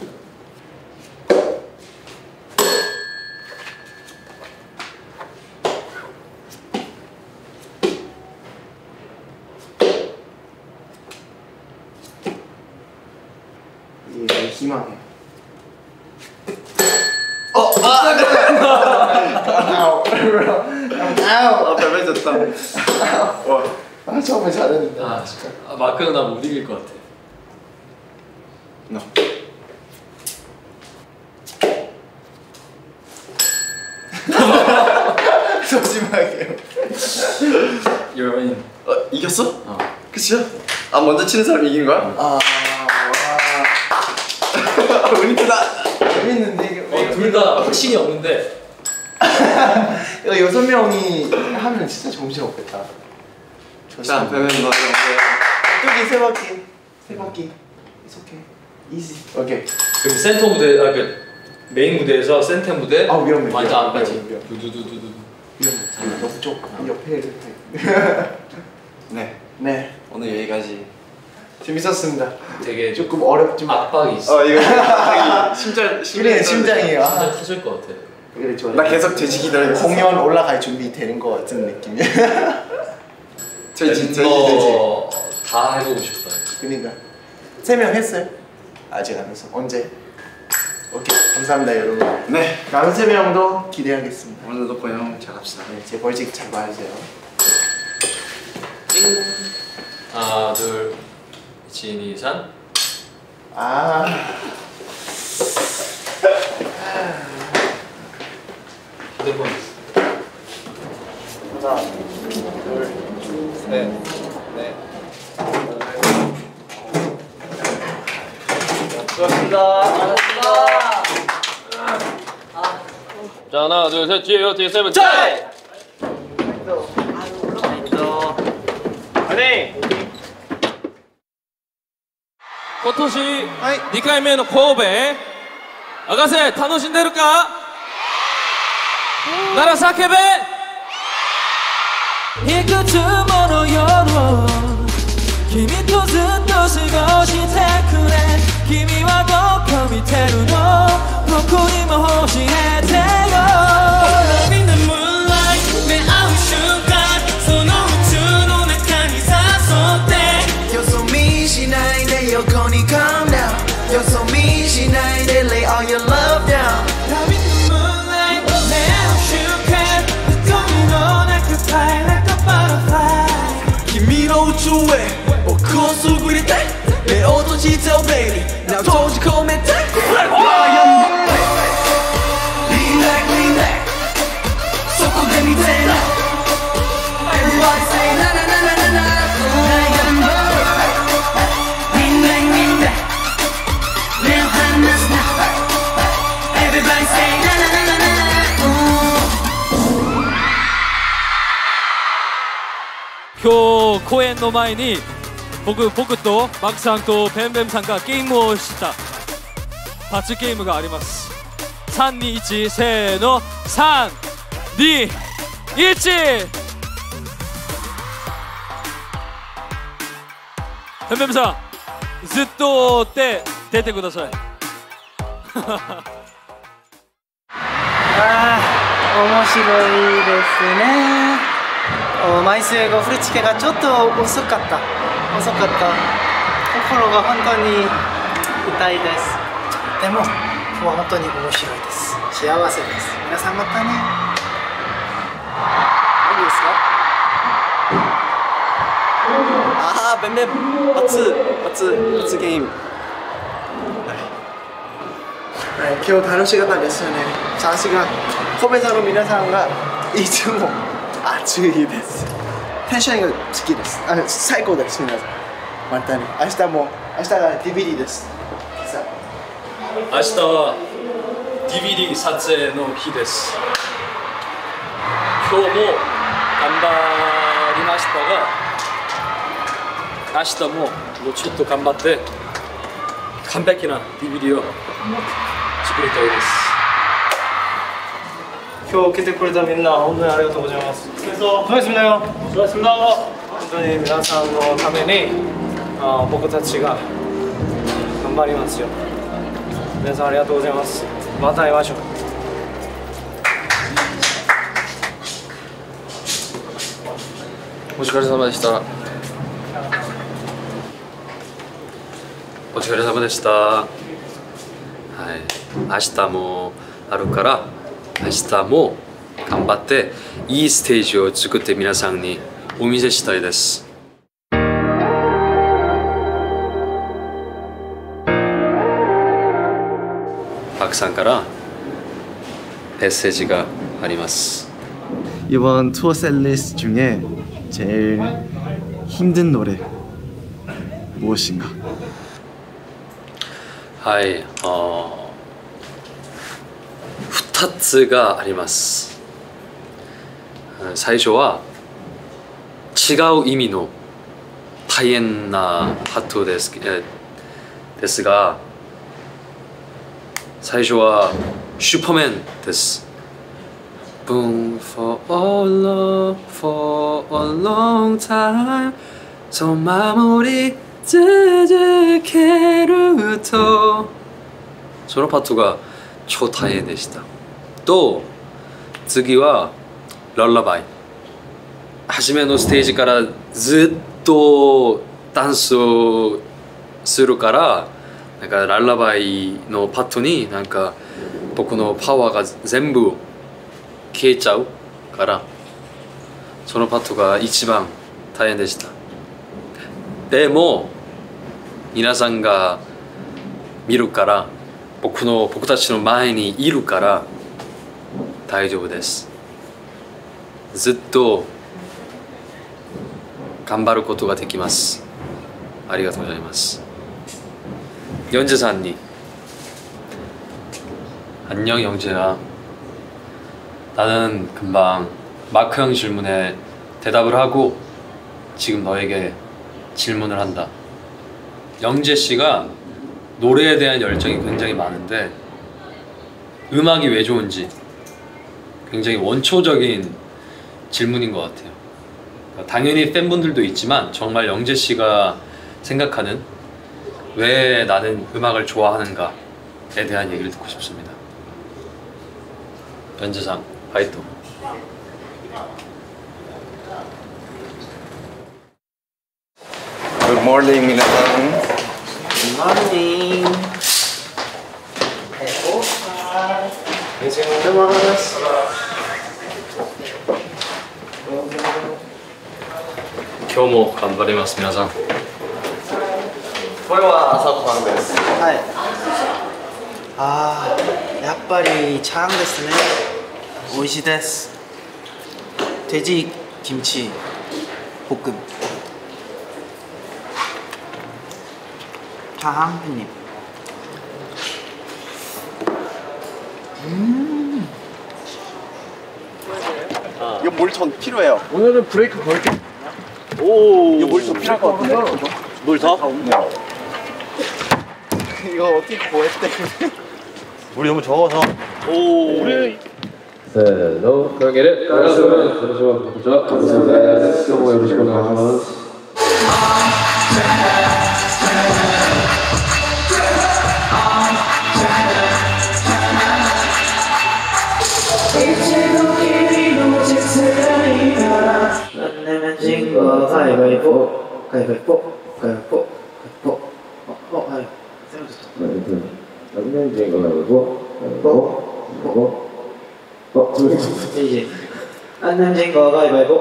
이게 희망해. 아우. 밟아졌다. 아 처음에 잘했는데. 마크는 나 못 이길 것 같아. No. 소심하게. You're in. 이겼어? 그치야? 아 먼저 치는 사람이 이긴 거야? 와. 재밌다. 재밌는데 이게. 둘 다 확신이 없는데. 이거 6명이 하면 진짜 정신 없겠다. 자, 배면 너 뚜기 세 바퀴. It's okay. Easy. 오케이. 그럼 센터 무대, 그 메인 무대에서 센터 무대. 아 위험해. 완전 안 가지. 두두두두두. 위험해. 너무 좁. 옆에 이렇게. 네. 오늘 여기까지. 재밌었습니다. 되게 조금 어렵지만 압박이 있어. 이거 갑자기 심장. 그래 심장이에요. 심장 터질 것 같아. 그래 좋아. 나 계속 돼지 기다리고 있었어. 공연 올라갈 준비 되는 것 같은 느낌이야. 돼지. 다 해보고 싶다. 그러니까 3명 했어요? 아직 안 했어. 언제? 오케이 감사합니다 여러분. 네. 남은 3명도 기대하겠습니다. 오늘도 고영 잘합시다. 네, 제 벌칙 잘 봐주세요. 하나, 둘, 1, 2, 3. 휴대폰. 하나, 둘, 셋, 넷. 수고하셨습니다. 자 하나 둘 셋 G.O.T. 7 화이팅! 今年2回目の神戸博士楽しんでるかなら叫べいくつもの夜を君とずっと過ごしてくれ君はどこ見てるの僕にも教えてよ In the moonlight 目合う瞬間その宇宙の中に誘ってよそ見しないで横に calm down よそ見しないで lay all your love down In the moonlight 目合う瞬間瞳の中 fly like a butterfly 君の宇宙へ僕をすぐりたい目を閉じてよ baby Now 閉じ込めて Lean back, lean back そこで見てな Everybody say na na na na na na I am bird Lean back, lean back 目を離すな Everybody say na na na na na na 今日公演の前に僕とマクさんとペンベンさんがゲームをした罰ゲームがあります。3、2、1せーの3、2、 一ペンペンさんずっと追って出てください面白いですね。枚数が振り付けがちょっと遅かった心が本当に痛いです。でも今日は本当に面白いです。幸せです。皆さんまたね。何ですか？ああ、ベンベン初ゲーム。今日楽しかったですよね。さすが神戸座の皆さんがいつも熱いです。テンションが好きです。最高です。皆さんまたね。明日が DVD です。 明日は DVD 撮影の日です。今日も頑張りましたが、明日ももうちょっと頑張って完璧な DVD を作りたいです。 今日来てくれたみんな本当にありがとうございます。수고했습니다.本当に皆さんのために僕たちが頑張りますよ。皆さんありがとうございます。また会いましょう。 お疲れ様でした。お疲れ様でした。はい、明日もあるから明日も頑張っていいステージを作って皆さんにお見せしたいです。パクさんからメッセージがあります。 이번 투어 셀리스트 중에 제일 힘든 노래 무엇인가? はい、2つがあります。最初は違う意味の大変なパートですが、最初はシューパーマンです。Boom for a long time そう守り続けると、そのパートが超大変でした。と次はララバイ。初めのステージからずっとダンスをするから、なんかララバイのパートになんか僕のパワーが全部消えちゃうから、そのパートが一番大変でした。でも皆さんが見るから、僕たちの前にいるから大丈夫です。ずっと頑張ることができます。ありがとうございます。영재さんに안녕 영재야. 나는 금방 마크 형 질문에 대답을 하고 지금 너에게 질문을 한다. 영재 씨가 노래에 대한 열정이 굉장히 많은데 음악이 왜 좋은지 굉장히 원초적인 질문인 것 같아요. 당연히 팬분들도 있지만 정말 영재 씨가 생각하는 왜 나는 음악을 좋아하는가에 대한 얘기를 듣고 싶습니다. 연재상 파이터. Good morning, minasan. Good morning. 今日も頑張ります皆さん。 これは朝ごはんです。 はい。ああ、やっぱりチャンですね。美味しいです。돼지 김치 볶음. 탕 한 입. 이거 물 전 필요해요. 오늘은 브레이크 걸게. 오. 이거 물 좀 필요할 것 같은데? 물 더? 이거 어떻게 구했대? 물이 너무 적어서. 오. 우리 せーの、コロゲルガラス部、よろしくお願いします。どうもよろしくお願いします。 人がガイバイポガイバイポガイバイポポあはい全部ちょっと人がガイバイポいいあんな人がガイバイポ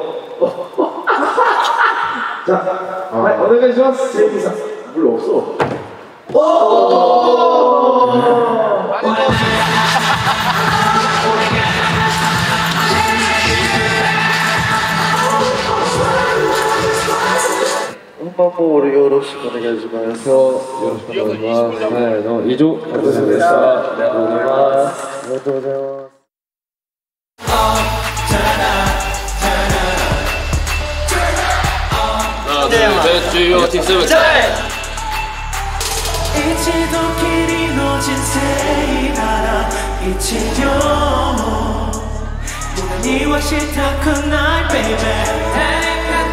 じゃあはいお願いしますセイキさんブローそうおパポールよろしくお願いします。 よろしくお願いします。せーの、以上、カズでした。ありがとうございます。ありがとうございます。重要ティスム。一度きりの人生なら一秒も無駄にはしたくない、ベイベー。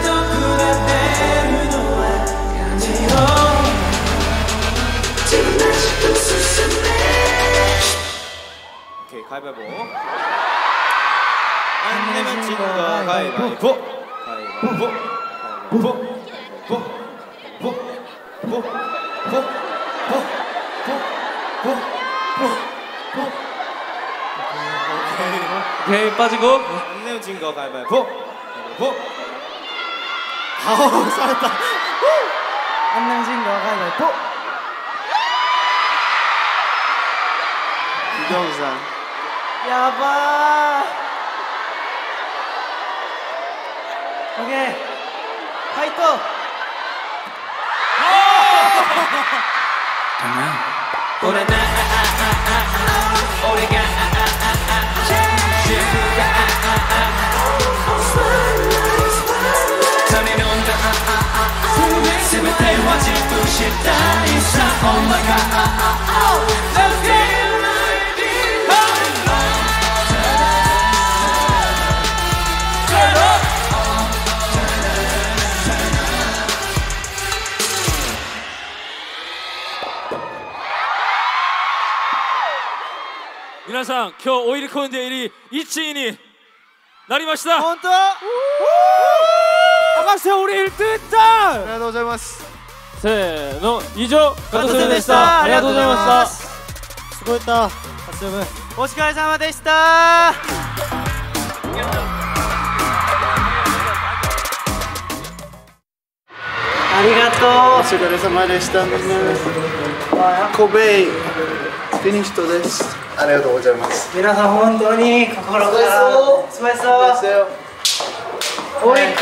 가위바위보 안 내면 진 거 가위바위보 가위바위보 오케이 빠지고 안 내면 진 거 가위바위보 아우 잘했다 안 내면 진 거 가위바위보 이경산 야바 오케이 파이터 오래나 오래가 전에는 온다全ては自分次第さ Oh my god Let's get皆さん、今日オイルコンデ入り1位になりました。本当？博士俺1等いった。ありがとうございます。せーの、以上加藤でした。ありがとうございました。すごいった。お疲れ様でした。ありがとう。お疲れ様でした。 神戸フィニッシュです。ありがとうございます。 皆さん本当に心からすごいおいこ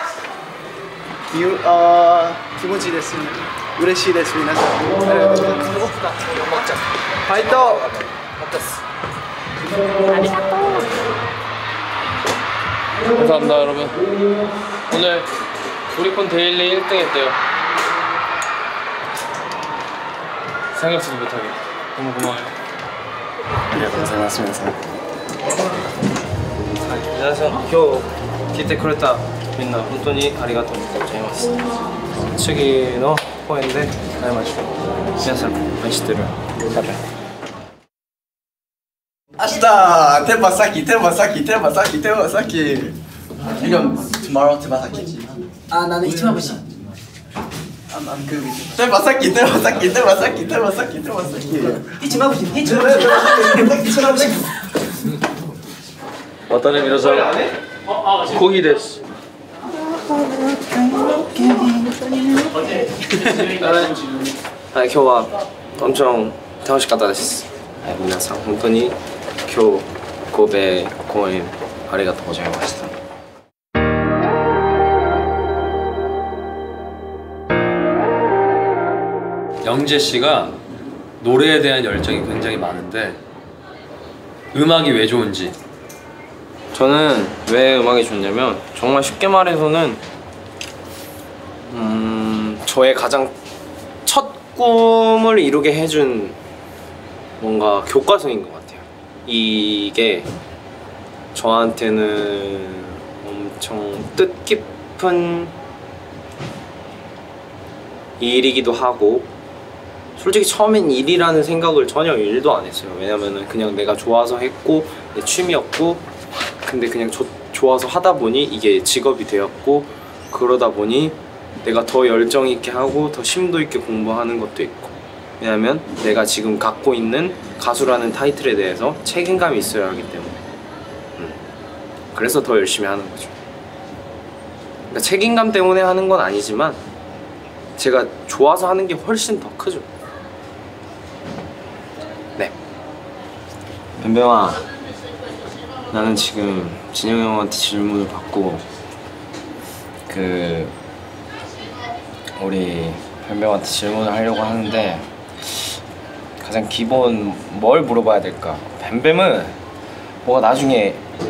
気持ちいいですね。嬉しいです皆さん。ありがとうございます。ファイト。 ありがとう. 감사합니다 여러분. 오늘 조리콘 데일리 1등 했대요. 생각지도 못하게. 너무 고마워요. ありがとうございます皆さん。 皆さん今日聞いてくれたみんな本当にありがとうございます。次の公演で会いましょう。皆さん愛してる。バイバイ。 明日手羽先手羽先手羽先手羽先。이건 tomorrow手羽先。あ、나는一番星。I'm good with it.手羽先手羽先手羽先手羽先手羽先。一番星一番星一番星。 渡辺皆さん、コーヒーです。 はい、今日は엄청楽しかったです。皆さん本当に今日神戸公演ありがとうございました。 영재 씨가 노래에 대한 열정이 굉장히 많은데 음악이 왜 좋은지. 저는 왜 음악이 좋냐면 정말 쉽게 말해서는 저의 가장 첫 꿈을 이루게 해준 뭔가 교과서인 것 같아요. 이게 저한테는 엄청 뜻깊은 일이기도 하고, 솔직히 처음엔 일이라는 생각을 전혀 1도 안 했어요. 왜냐면은 그냥 내가 좋아서 했고 내 취미였고, 근데 그냥 좋아서 하다 보니 이게 직업이 되었고, 그러다 보니 내가 더 열정 있게 하고 더 심도 있게 공부하는 것도 있고, 왜냐면 내가 지금 갖고 있는 가수라는 타이틀에 대해서 책임감이 있어야 하기 때문에 그래서 더 열심히 하는 거죠. 그러니까 책임감 때문에 하는 건 아니지만 제가 좋아서 하는 게 훨씬 더 크죠. 네. 변병아, 나는 지금 진영이 형한테 질문을 받고 우리 변병한테 질문을 하려고 하는데, 가장 기본 뭘 물어봐야 될까? 뱀뱀은 뭐가 나중에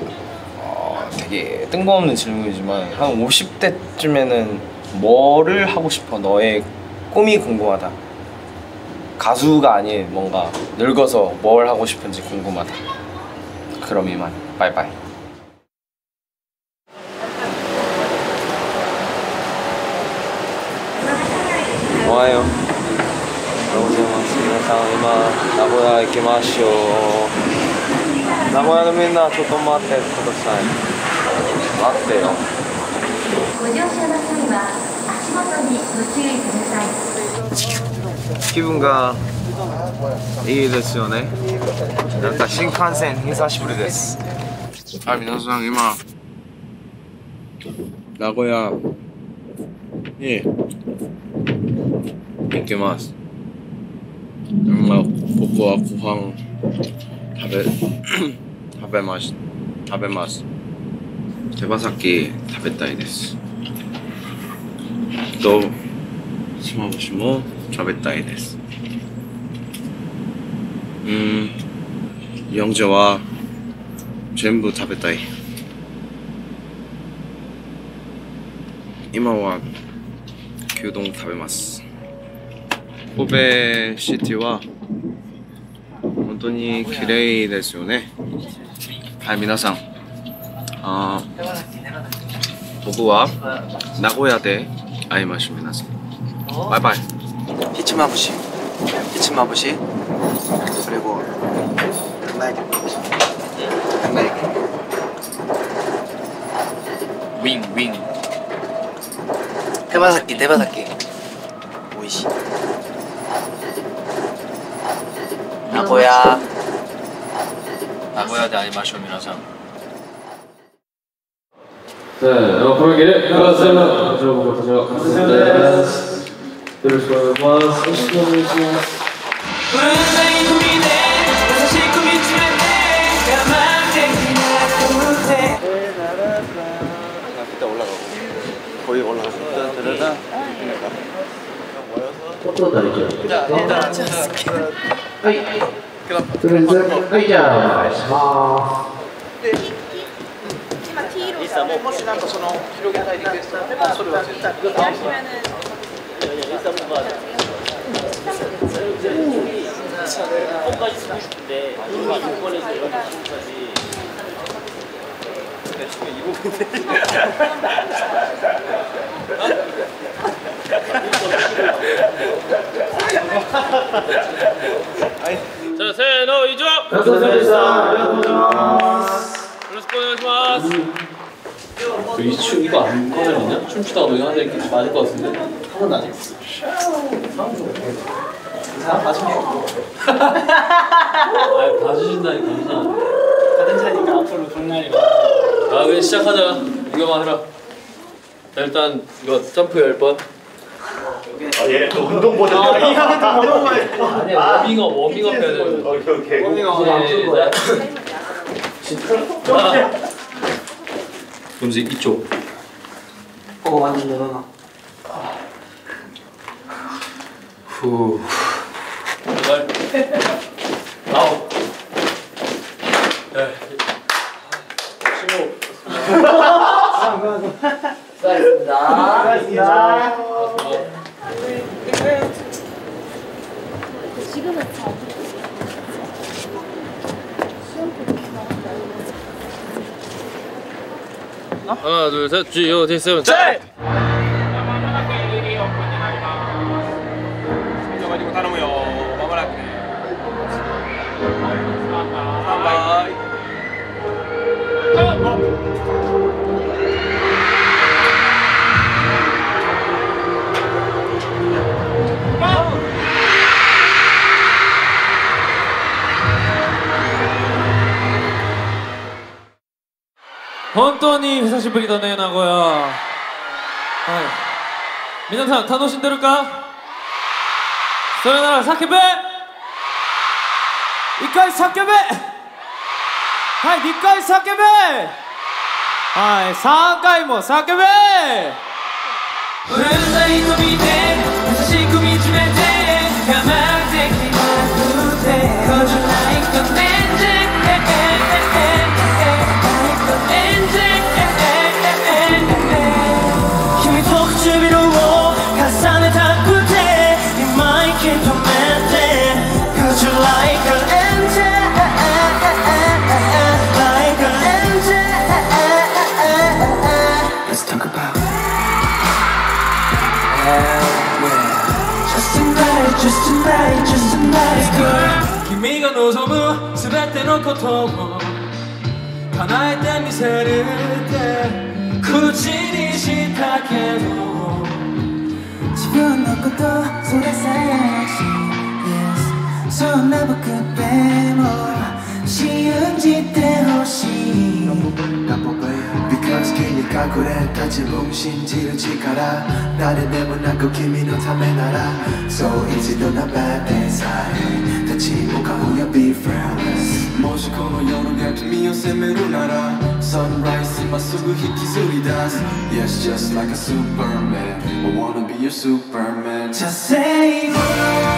되게 뜬금없는 질문이지만 한 50대쯤에는 뭐를 하고 싶어? 너의 꿈이 궁금하다. 가수가 아닌 뭔가 늙어서 뭘 하고 싶은지 궁금하다. 그럼 이만. 바이바이. 좋아요.皆さん今名古屋行きましょう。名古屋のみんなちょっと待ってください。待ってよ。ご乗車の際は足元にご注意ください。気分がいいですよね。なんか新幹線久しぶりです。皆さん今名古屋に行きます。今僕はご飯食べます。手羽先食べたいです。と島干しも食べたいです。영재は全部食べたい。今は牛丼食べます。神戸シティは本当に綺麗ですよね。はい、皆さん、僕は名古屋で会いましょう。皆さん、バイバイ。 히치마부시 그리고 장난이게 윙 테바사키 오이시 나고야 で会いましょう皆さん。 せーの、このゲレ、カーセブン、情報こちら、カセブンです。よろしくお願いします。よろしくお願いします。 그때 올라가고 거의 올라가고 끝까지 쓰고 싶은데 이미 6번에서 이렇게 지금까지 자, 세노 이조! 감사합니다. 안녕하세요. 이거 안 꺼내냐? 춤추다가 너희 하나 이렇게 맞을 것 같은데? 한 번도 안 했어. 사람 빠지면 아, 봐주신다니 감사한데. 같은 차니까 앞으로 장난이 많아. 아, 그냥 시작하자. 이거만 해라. 자, 일단 이거 점프 10번. 아, 얘 또 운동 보는 거. 이 형은 또 운동만 해. 아니, 워밍업 해야 돼. 오케이. 워밍업. 시작. 그럼 이제 이쪽. 완전 늘어나. 후. 열. 아홉. 네. 15. 수고하셨습니다. 지금은 잘 하나 둘 셋 G.O.D. 7 짤!本当に久しぶりだね、名古屋。はい。皆さん楽しんでるか？それなら叫べ！一回叫べ！はい、二回叫べ！はい、三回も叫べ！うるさい飛びで優しく見つめて我慢できなくて Cause you like an engine君と唇を重ねたくて今息止めて Cause you like an engine Like an engine Let's talk about Just tonight, just tonight, just tonight girl 君が望むすべてのことを叶えてみせるって口にしたけど自分のことそれさえ怪しい Yes そんな僕でも信じてほしい Because 君隠れた自分信じる力誰でもなく君のためならそう一度な bad day さえ立ち向かうよ be fearless もしこの夜が君を責めるなら Sunrise 今すぐ引きずり出す Yes just like a superman I wanna be your superman Just say no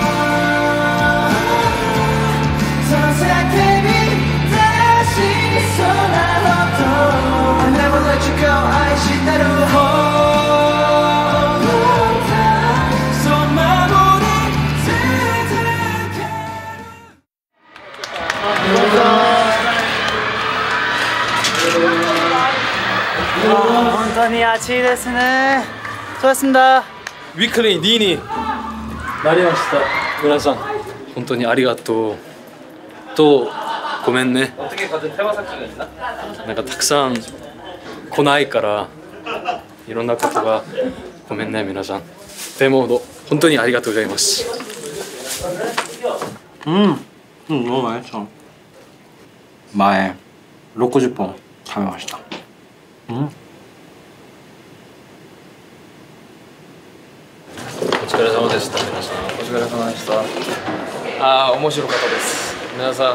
その叫び正しそうなこと I never let you go 愛してるそう守り続け本当に暑いですね。좋았습니다。 위클리 니니なりました。皆さん本当にありがとうとごめんね。なんかたくさん来ないからいろんなことがごめんね皆さん。でも本当にありがとうございます。 너무 맛있어.前60本食べました。 お疲れ様でした。皆さんお疲れ様でした。面白かったです。皆さん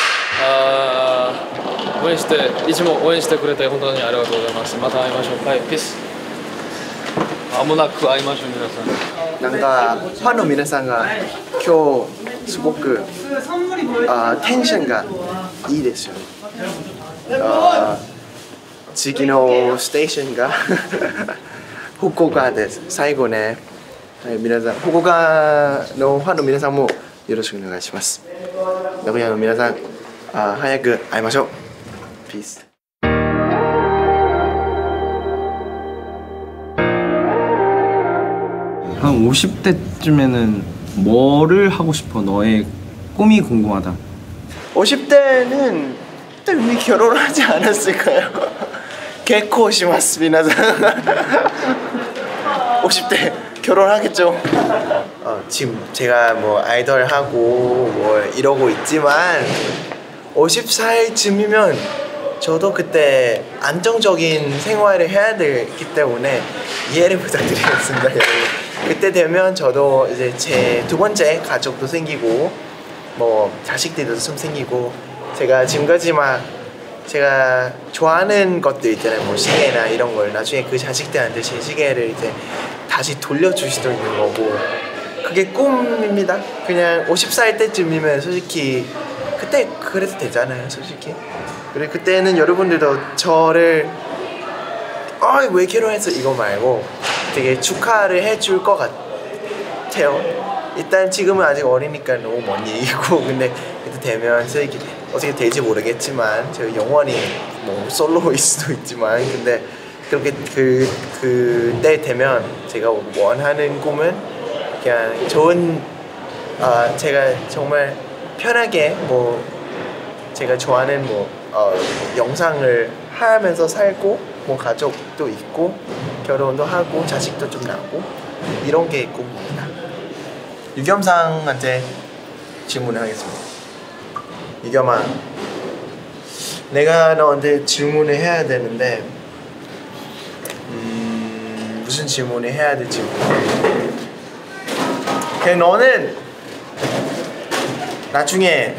応援していつも応援してくれて本当にありがとうございます。また会いましょう。はい、ピース。間もなく会いましょう皆さん。 なんかファンの皆さんが今日すごくテンションがいいですよね。次のステーションが福岡です。最後ね、はい、皆さん福岡のファンの皆さんもよろしくお願いします。名古屋の皆さん早く会いましょう。ピース。 한 50대쯤에는 뭐를 하고 싶어? 너의 꿈이 궁금하다. 50대는 이미 결혼하지 않았을까요? 개코시마스 미나상 50대 결혼하겠죠. 지금 제가 뭐 아이돌 하고 뭐 이러고 있지만 54일쯤이면 저도 그때 안정적인 생활을 해야 되기 때문에 이해를 부탁드리겠습니다. 그때 되면 저도 이제 제 두 번째 가족도 생기고 뭐 자식들도 좀 생기고 제가 지금까지 막 제가 좋아하는 것들 있잖아요. 뭐 시계나 이런 걸 나중에 그 자식들한테 제 시계를 이제 다시 돌려줄 수도 있는 거고 그게 꿈입니다. 그냥 54일 때쯤이면 솔직히 그때 그래도 되잖아요. 솔직히. 그리고 그때는 여러분들도 저를 왜 결혼했어 이거 말고 되게 축하를 해줄 것 같아요. 일단 지금은 아직 어리니까 너무 먼 얘기고 근데 그때 되면 어떻게 될지 모르겠지만 제가 영원히 뭐 솔로일 수도 있지만 근데 그렇게 그때 되면 제가 원하는 꿈은 그냥 좋은 제가 정말 편하게 뭐 제가 좋아하는 뭐 영상을 하면서 살고 뭐 가족도 있고 결혼도 하고 자식도 좀 낳고 이런 게 꿈입니다. 유겸상한테 질문을 하겠습니다. 유겸아, 내가 너한테 질문을 해야 되는데 무슨 질문을 해야 될지 모르겠어. 그냥 너는 나중에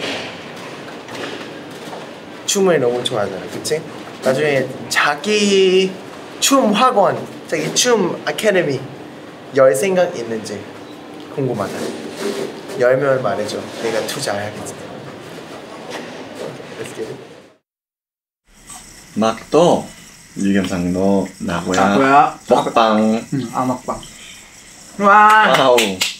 춤을 너무 좋아하잖아, 그치? 나중에 자기 춤 학원, 자기 춤 아카데미 열 생각 있는지 궁금하다. 열면 말해줘. 내가 투자해야겠지. Let's get it. マックとゆうげんさんの名古屋먹방。 먹방. 와. 와우.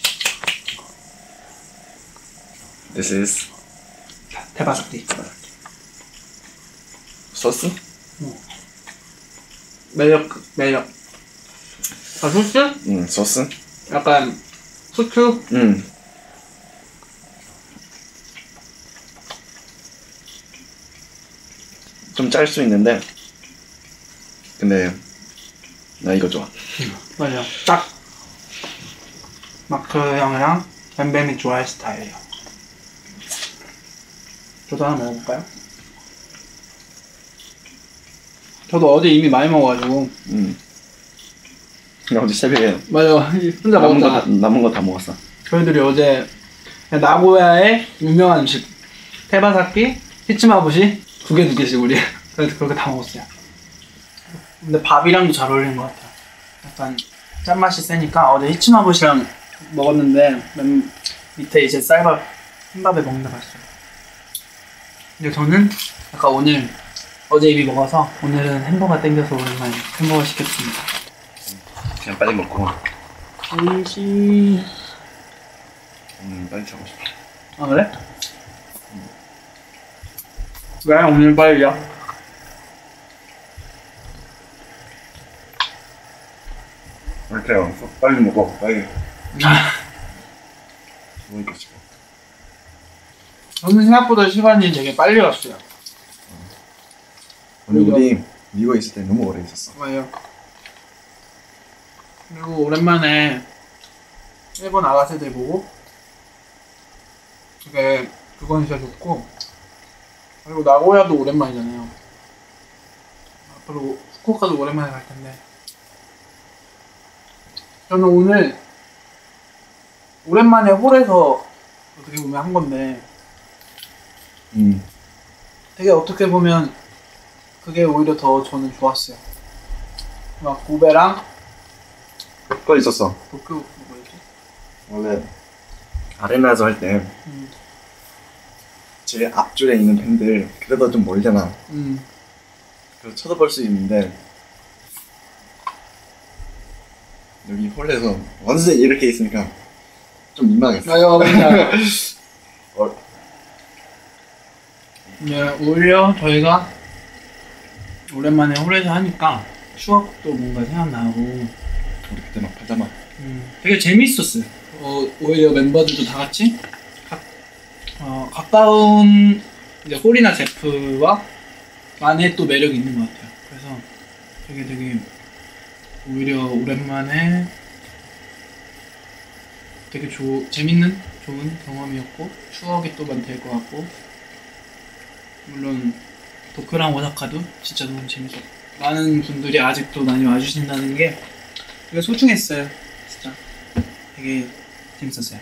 This is 테바사키. 소스? 매력. 소스? 응, 소스. 약간 후추? 응. 좀 짤 수 있는데 근데 나 이거 좋아. 맞아. 딱 마크 형이랑 뱀뱀이 좋아할 스타일이에요. 저도 하나 먹어볼까요? 저도 어제 이미 많이 먹어가지고. 나 어제 새벽에 맞아. 혼자 먹었잖아. 남은 거 다 먹었어. 저희들이 어제 나고야의 유명한 음식 테바사키, 히치마부시 두 개씩 우리 그렇게 다 먹었어요. 근데 밥이랑도 잘 어울리는 것 같아요. 약간 짠맛이 세니까 어제 히치마부시랑 먹었는데 맨 밑에 이제 쌀밥 흰밥에 먹는다 봤어요. 근데 저는 약간 오늘 어제 이미 먹어서 오늘은 햄버거 땡겨서 오랜만에 햄버거 시켰습니다. 그냥 빨리 먹고. 오이시. 빨리 자고 싶어. 아 그래? 왜 오늘 빨리야? 그래요. 빨리 먹어. 빨리. 먹을까 싶어. 저는 생각보다 시간이 되게 빨리 갔어요. 오늘 우리 미국에 있을 때 너무 오래 있었어. 맞아요. 그리고 오랜만에 일본 아가새들 보고 되게 그건 진짜 좋고, 그리고 나고야도 오랜만이잖아요. 앞으로 후쿠오카도 오랜만에 갈 텐데 저는 오늘 오랜만에 홀에서 어떻게 보면 한 건데 되게 어떻게 보면 그게 오히려 더 저는 좋았어요. 막 고베랑 그거 있었어. 도쿄 뭐였지? 원래 아레나에서 할 때 제일 앞줄에 있는 팬들 그래도 좀 멀잖아. 그래서 쳐다볼 수 있는데 여기 홀에서 완전히 이렇게 있으니까 좀 민망했어. 맞아. 네, 오히려 저희가 오랜만에 홀에서 하니까 추억도 뭔가 생각나고 우리 그때 막 파자마 되게 재밌었어요. 오히려 멤버들도 다 같이 가까운 이제 홀이나 제프와 만의 또 매력이 있는 것 같아요. 그래서 되게 오히려 오랜만에 되게 재밌는 좋은 경험이었고 추억이 또 될 것 같고, 물론 도쿄랑 오사카도 진짜 너무 재밌었고 많은 분들이 아직도 많이 와주신다는 게 되게 소중했어요. 진짜 되게 재밌었어요.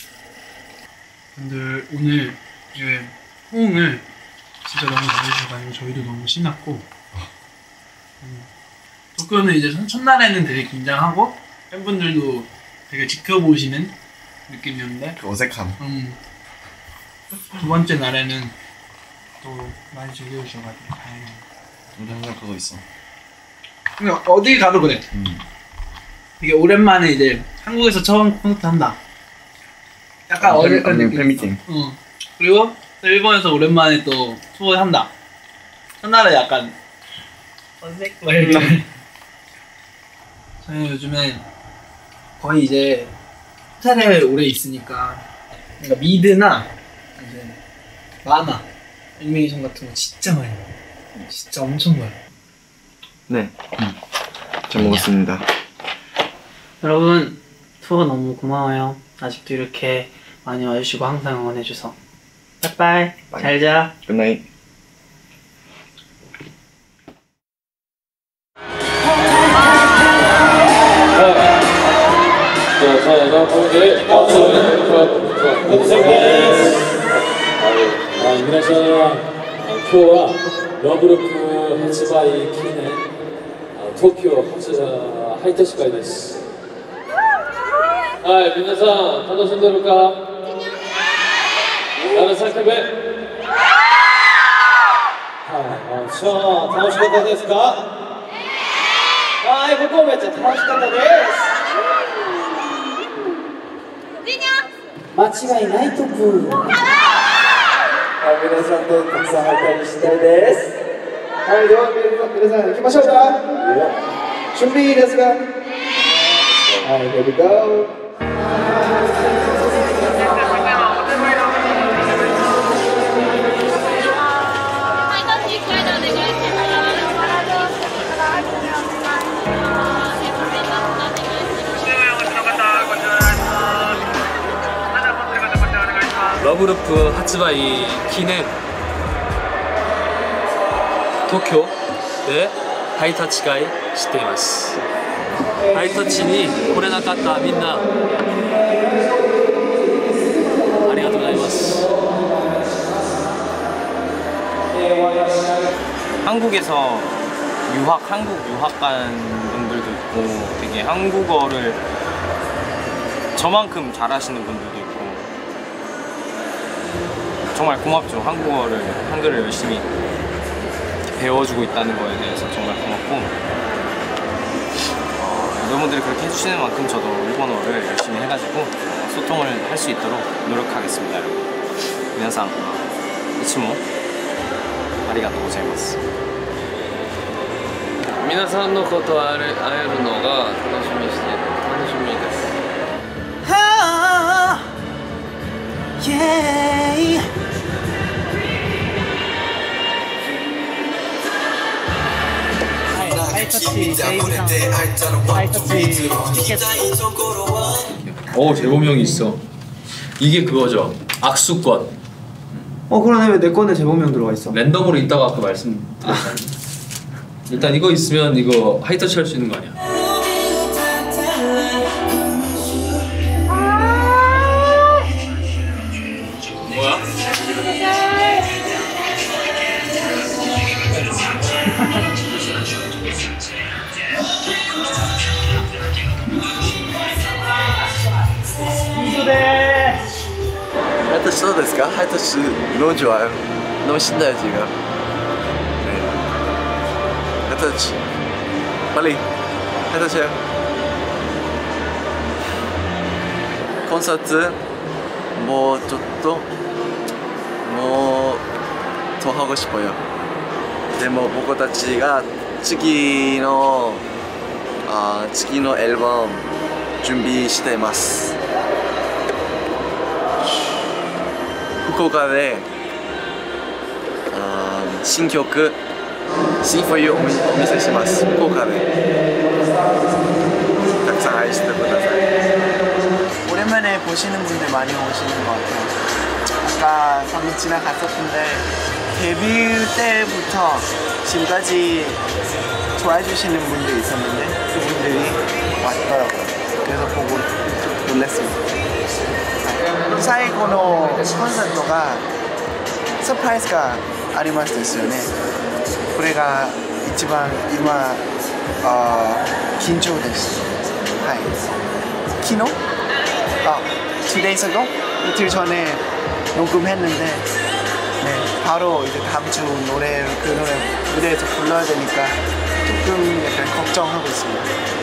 분들 오늘 호응을 진짜 너무 잘해주셔가지고 저희도 너무 신났고, 도쿄는 이제 첫날에는 되게 긴장하고 팬분들도 되게 지켜보시는 느낌이었는데 그 어색함. 두 번째 날에는 또 많이 즐겨주셔가지고 다행이에요. 우리 항상 그거 있어. 그냥 어디 가도 그래. 되게 오랜만에 이제 한국에서 처음 콘서트 한다. 약간 어색한 느낌. 팬미팅. 그리고 또 일본에서 오랜만에 또 투어 한다. 첫날에 약간 어색. 저는 요즘에 거의 이제 호텔에 오래 있으니까 뭔가 미드나 이제 만화, 애니메이션 같은 거 진짜 많이 봐요. 진짜 엄청 봐요. 네, 잘 먹었습니다. 여러분 투어 너무 고마워요. 아직도 이렇게 많이 와주시고 항상 응원해줘서. 빠이빠이. 잘 자. 굿나잇. 皆さん、今日はラブルプ発売記念東京ハイタチ会です。はい、皆さん楽しんでるか？誰叫べ？はい、じゃあ楽しかったですか？はい、僕もめっちゃ楽しかったです。間違いないとく。 皆さんとたくさん会いたりしたいです。はい、では皆さん行きましょうか。準備いいですか？はい、here we go。 ラブループ発売記念東京でハイタッチ会しています。ハイタッチに来れなかったみんなありがとうございます。 한국에서 한국 유학 간 분들도 있고 되게 한국어를 저만큼 잘하시는 분들도 있고 정말 고맙죠. 한글을 열심히 배워주고 있다는 거에 대해서 정말 고맙고 여러분들이 그렇게 해주시는 만큼 저도 일본어를 열심히 해가지고 소통을 할 수 있도록 노력하겠습니다. 여러분 皆さんいつもありがとうございます。 皆さんのことを会えるのが楽しみです。 재범형이 있어. 이게 그거죠. 악수권. 그러네. 왜 내 건에 재범형 들어가 있어? 랜덤으로 있다가 아까 말씀드렸잖아요. 일단 이거 있으면 이거 하이터치 할 수 있는 거 아니야? 뭐야? 하이터치 どうですか? 하이터치 너무 좋아요. 너무 신나요 지금. 네. 하이터치 빨리 하이터치요. 콘서트 뭐 좀 더 하고 싶어요. でも僕たちが次の앨범準備しています。福岡で新曲 Sing for You お見せします。福岡でたくさん愛してください。 오랜만에 보시는 분들 많이 오시는 것 같아요. 아까 방금 지나갔었는데 데뷔 때부터 지금까지 좋아해 주시는 분들이 있었는데 그분들이 왔더라고요. 그래서 보고 좀 놀랐습니다. 最後のコンサートがサプライズがありましたですよね。これが一番今緊張です。はい。昨日? Two days ago? 이틀 전에 녹음했는데 네, 바로 이제 다음 주 그 노래 무대에서 불러야 되니까 조금 약간 걱정하고 있습니다.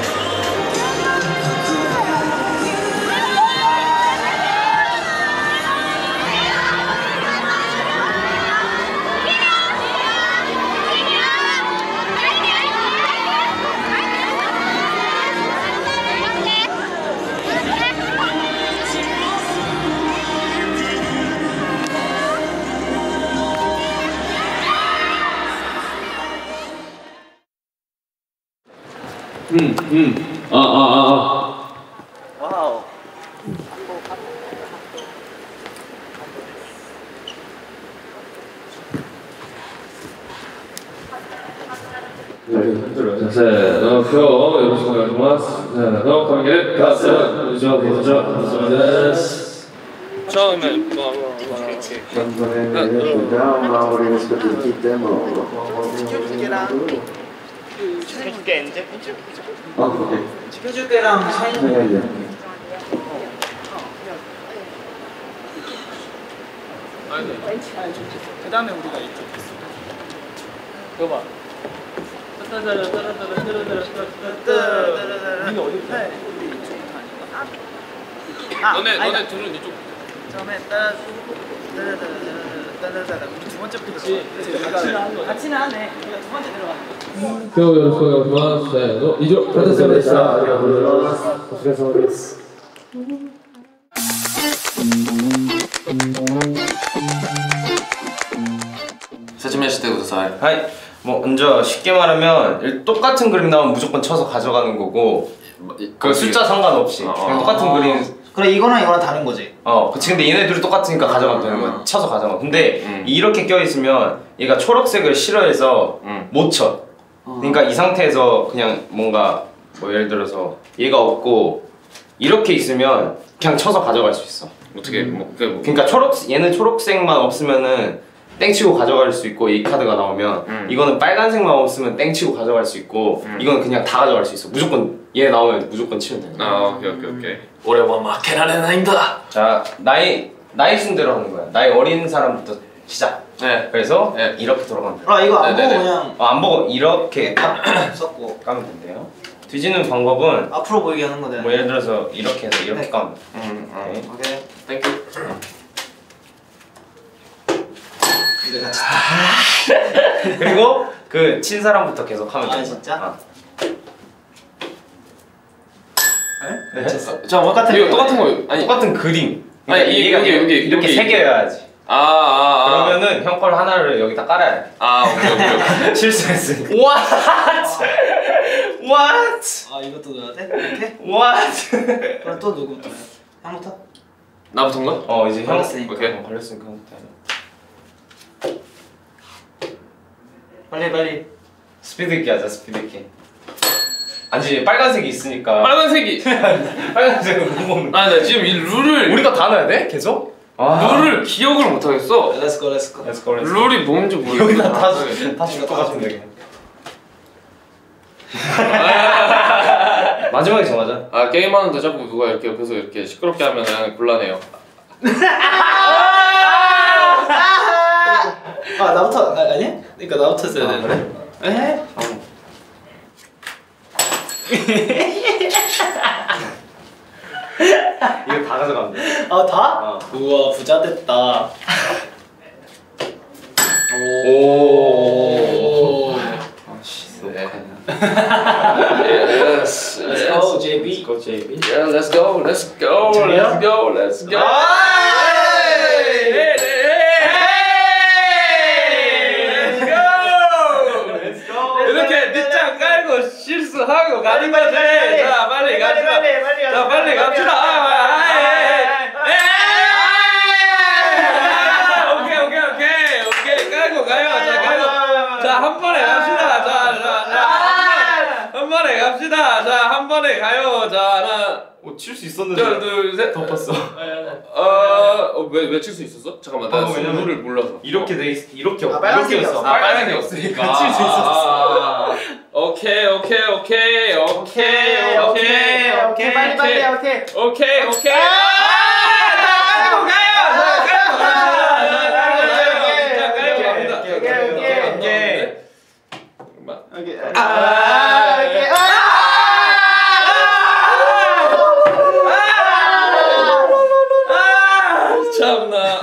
와우. せーの、今日よろしくお願いします。せーの、関係ガス以上、こんにちは、お疲れです。처음에 지켜줄게 이제. 지켜줄게랑 샤이니. 그 다음에 우리가 이쪽. 이거 봐. 너네 둘은 이쪽. 처음에 우리 두 번째 부터 같이는 하네. 우리가 두 번째 들어가. 今日よろしくお願いします。せーの、以上、カタセでした。ありがとうございます。お疲れ様です。 説明してください。はい。뭐 먼저 쉽게 말하면 똑같은 그림 나오면 무조건 쳐서 가져가는 거고 그 숫자 상관없이 그냥 똑같은 그림. 그래 이거랑 이거랑 다른 거지. 그치. 근데 얘네들이 똑같으니까 가져가면 되는 거야. 쳐서 가져가. 근데 이렇게 껴 있으면 얘가 초록색을 싫어해서 못 쳐. 그러니까 이 상태에서 그냥 뭔가 뭐 예를 들어서 얘가 없고 이렇게 있으면 그냥 쳐서 가져갈 수 있어. 어떻게 그러니까 얘는 초록색만 없으면은 땡치고 가져갈 수 있고 이 카드가 나오면 이거는 빨간색만 없으면 땡치고 가져갈 수 있고 이거는 그냥 다 가져갈 수 있어. 무조건 얘 나오면 무조건 치면 돼. 오케이. 올해와 마케라레나인다. 자 나이 순대로 하는 거야. 나이 어린 사람부터 시작. 네. 그래서 이렇게 돌아간다. 이거 안 보고 그냥 안 보고 이렇게 섞고 까면 된대요. 뒤지는 방법은 앞으로 보이게 하는 거네. 뭐 예를 들어서 이렇게 해서 이렇게 까면 돼. 오케이. 땡큐. 그리고 그 친 사람부터 계속 하면 돼. 진짜? 네? 자, 똑같은 거 아니 똑같은 그림. 아니 얘가 여기 이렇게 새겨야지. 그러면은 형 걸 하나를 여기다 깔아야 돼. 오케이. 실수했으니까. What? 이것도 넣어야 돼? 이렇게? What? 그럼 또 누구부터? 형부터? 나부터인가? 이제 형 걸렸으니까. 오케이. 걸렸으니까 형부터 해. 빨리. 스피드 있게 하자. 스피드 있게. 아니지 빨간색이 있으니까. 빨간색은 못 먹는. 나 지금 이 룰을 우리가 다 넣어야 돼? 계속? 룰을 기억을 못 하겠어. Let's go. 룰이 뭔지 모르겠어. 여기다 다 줄 것 같은데. 마지막에 정하자. 게임하는데 자꾸 누가 이렇게 옆에서 이렇게 시끄럽게 하면은 곤란해요. 나부터 아니? 그러니까 나부터 써야 되는데. 그래? 이거 다 가져가면 돼. 다? 우와 부자 됐다. 오. 네. Yes. Let's go JB. Yeah, let's go. 이렇게 밑장 깔고 실수하고 가는 거지. 자, 빨리 갑시다. 자, 빨리 갑시다. 오케이. 깔고 가요. 자, 한 번에 갑시다. 한 번에 갑시다. 자, 한 번에 가요. 자, 하나. 칠 수 있었는데. 하나, 둘, 셋. 덮었어. 왜 칠 수 있었어? 잠깐만, 나 룰을 몰라서. 이렇게 이렇게 빨간색이었어. 빨간색이 없으니까. 칠 수 있었어. 오케이. 빨리. 깔고 참나.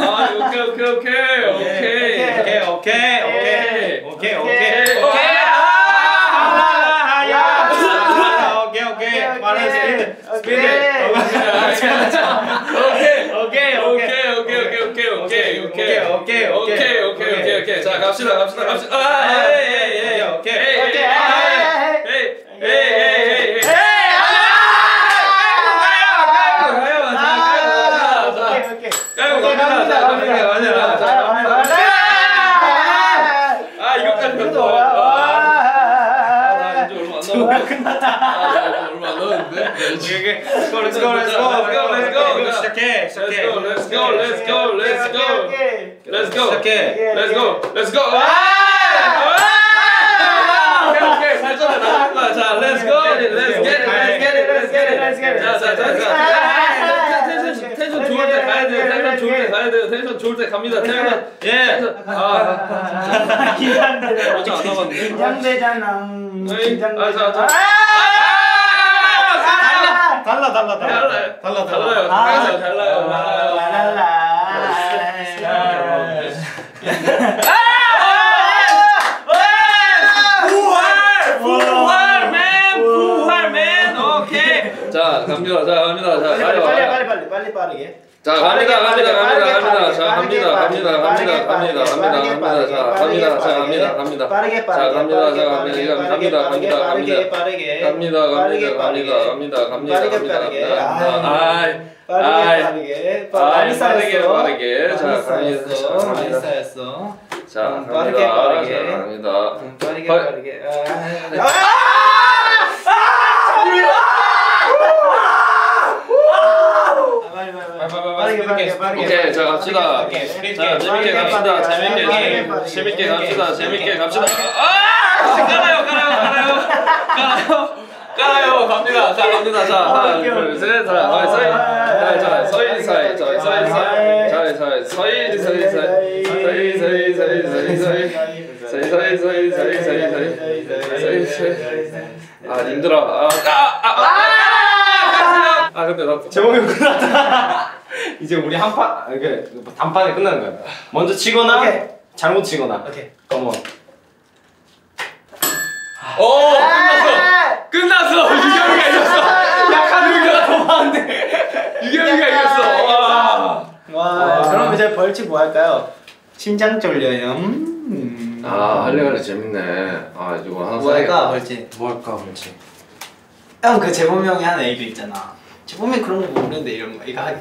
오케이. 자, 갑시다. 얼마 안 넣었는데? Let's go. 시작해. Let's go. 오케이. 살짝만 나갈 거야. 자, let's get it. 텐션 좋을 때 가야 돼요. 텐션 좋을 때 갑니다. 예. 긴장되잖아. 자, 갑니다. 빨리 빠르게. 자, 갑니다. 자, 갑니다. 빠르게. 많이 쌓였어. 자, 갑니다. 빠르게. 오케이, 자 갑시다. 자, 재밌게 갑시다. 깔아요. 갑니다. 자, 하나, 둘, 셋. 아, 힘들어. 근데 나 제목이 끝났다. 이제 우리 단판에 끝나는 거야. 먼저 치거나 잘못 치거나. 컴온. 끝났어. 유겸이가 이겼어. 약한 의견가 더 많은데 유겸이가 이겼어. 와. 그럼 이제 벌칙 뭐 할까요? 심장 쫄려요. 할래 재밌네. 이거 하나 뭐 할까 벌칙? 형 그 재범이 형이 한 애교 있잖아. 재범이 그런 거 모르는데 이거 하기.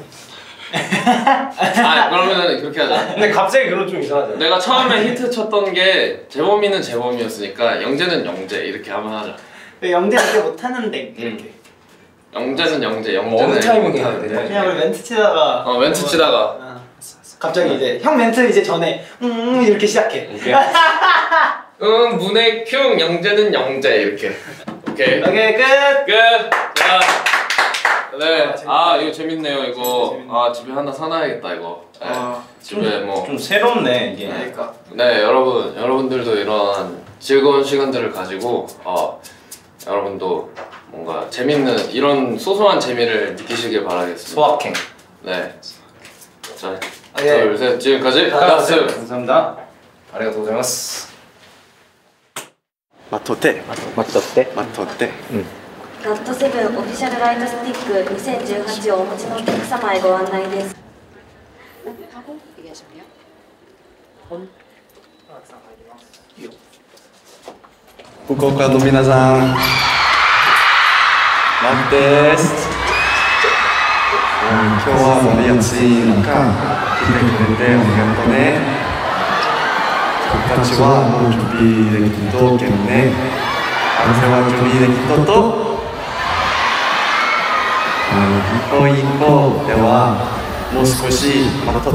그러면은 그렇게 하자. 근데 갑자기 그런 좀 이상하잖아. 내가 처음에 힌트 쳤던 게 재범이는 재범이었으니까 영재는 영재 이렇게 한번 하자. 왜 영재 이렇게 못하는데 이렇게. 영재는 영재는 어느 타이밍에 해야 돼? 그냥 우리 멘트 치다가. 멘트 치다가. 갑자기 이제 형 멘트 이제 전에 이렇게 시작해. 문의 큐 영재는 영재 이렇게. 오케이 끝. 자, 네. 이거 재밌네요 이거. 집에 하나 사놔야겠다 이거. 집에 뭐 좀 새롭네 이게. 네, 여러분들도 이런 즐거운 시간들을 가지고 여러분도 뭔가 재밌는 이런 소소한 재미를 느끼시길 바라겠습니다. 소확행. 네. 자, 둘, 셋, 지금까지 가스. 감사합니다. 아리가또 고자이마스. 마토테. ガットセブンオフィシャルライトスティック2018をお持ちのお客様へご案内です。 福岡の皆さん、マクです。今日は盛り暑い中来てくれてありがとうね。僕たちはもう準備できとけんね。あなたは準備できとと。一歩一歩ではもう少し待っとって。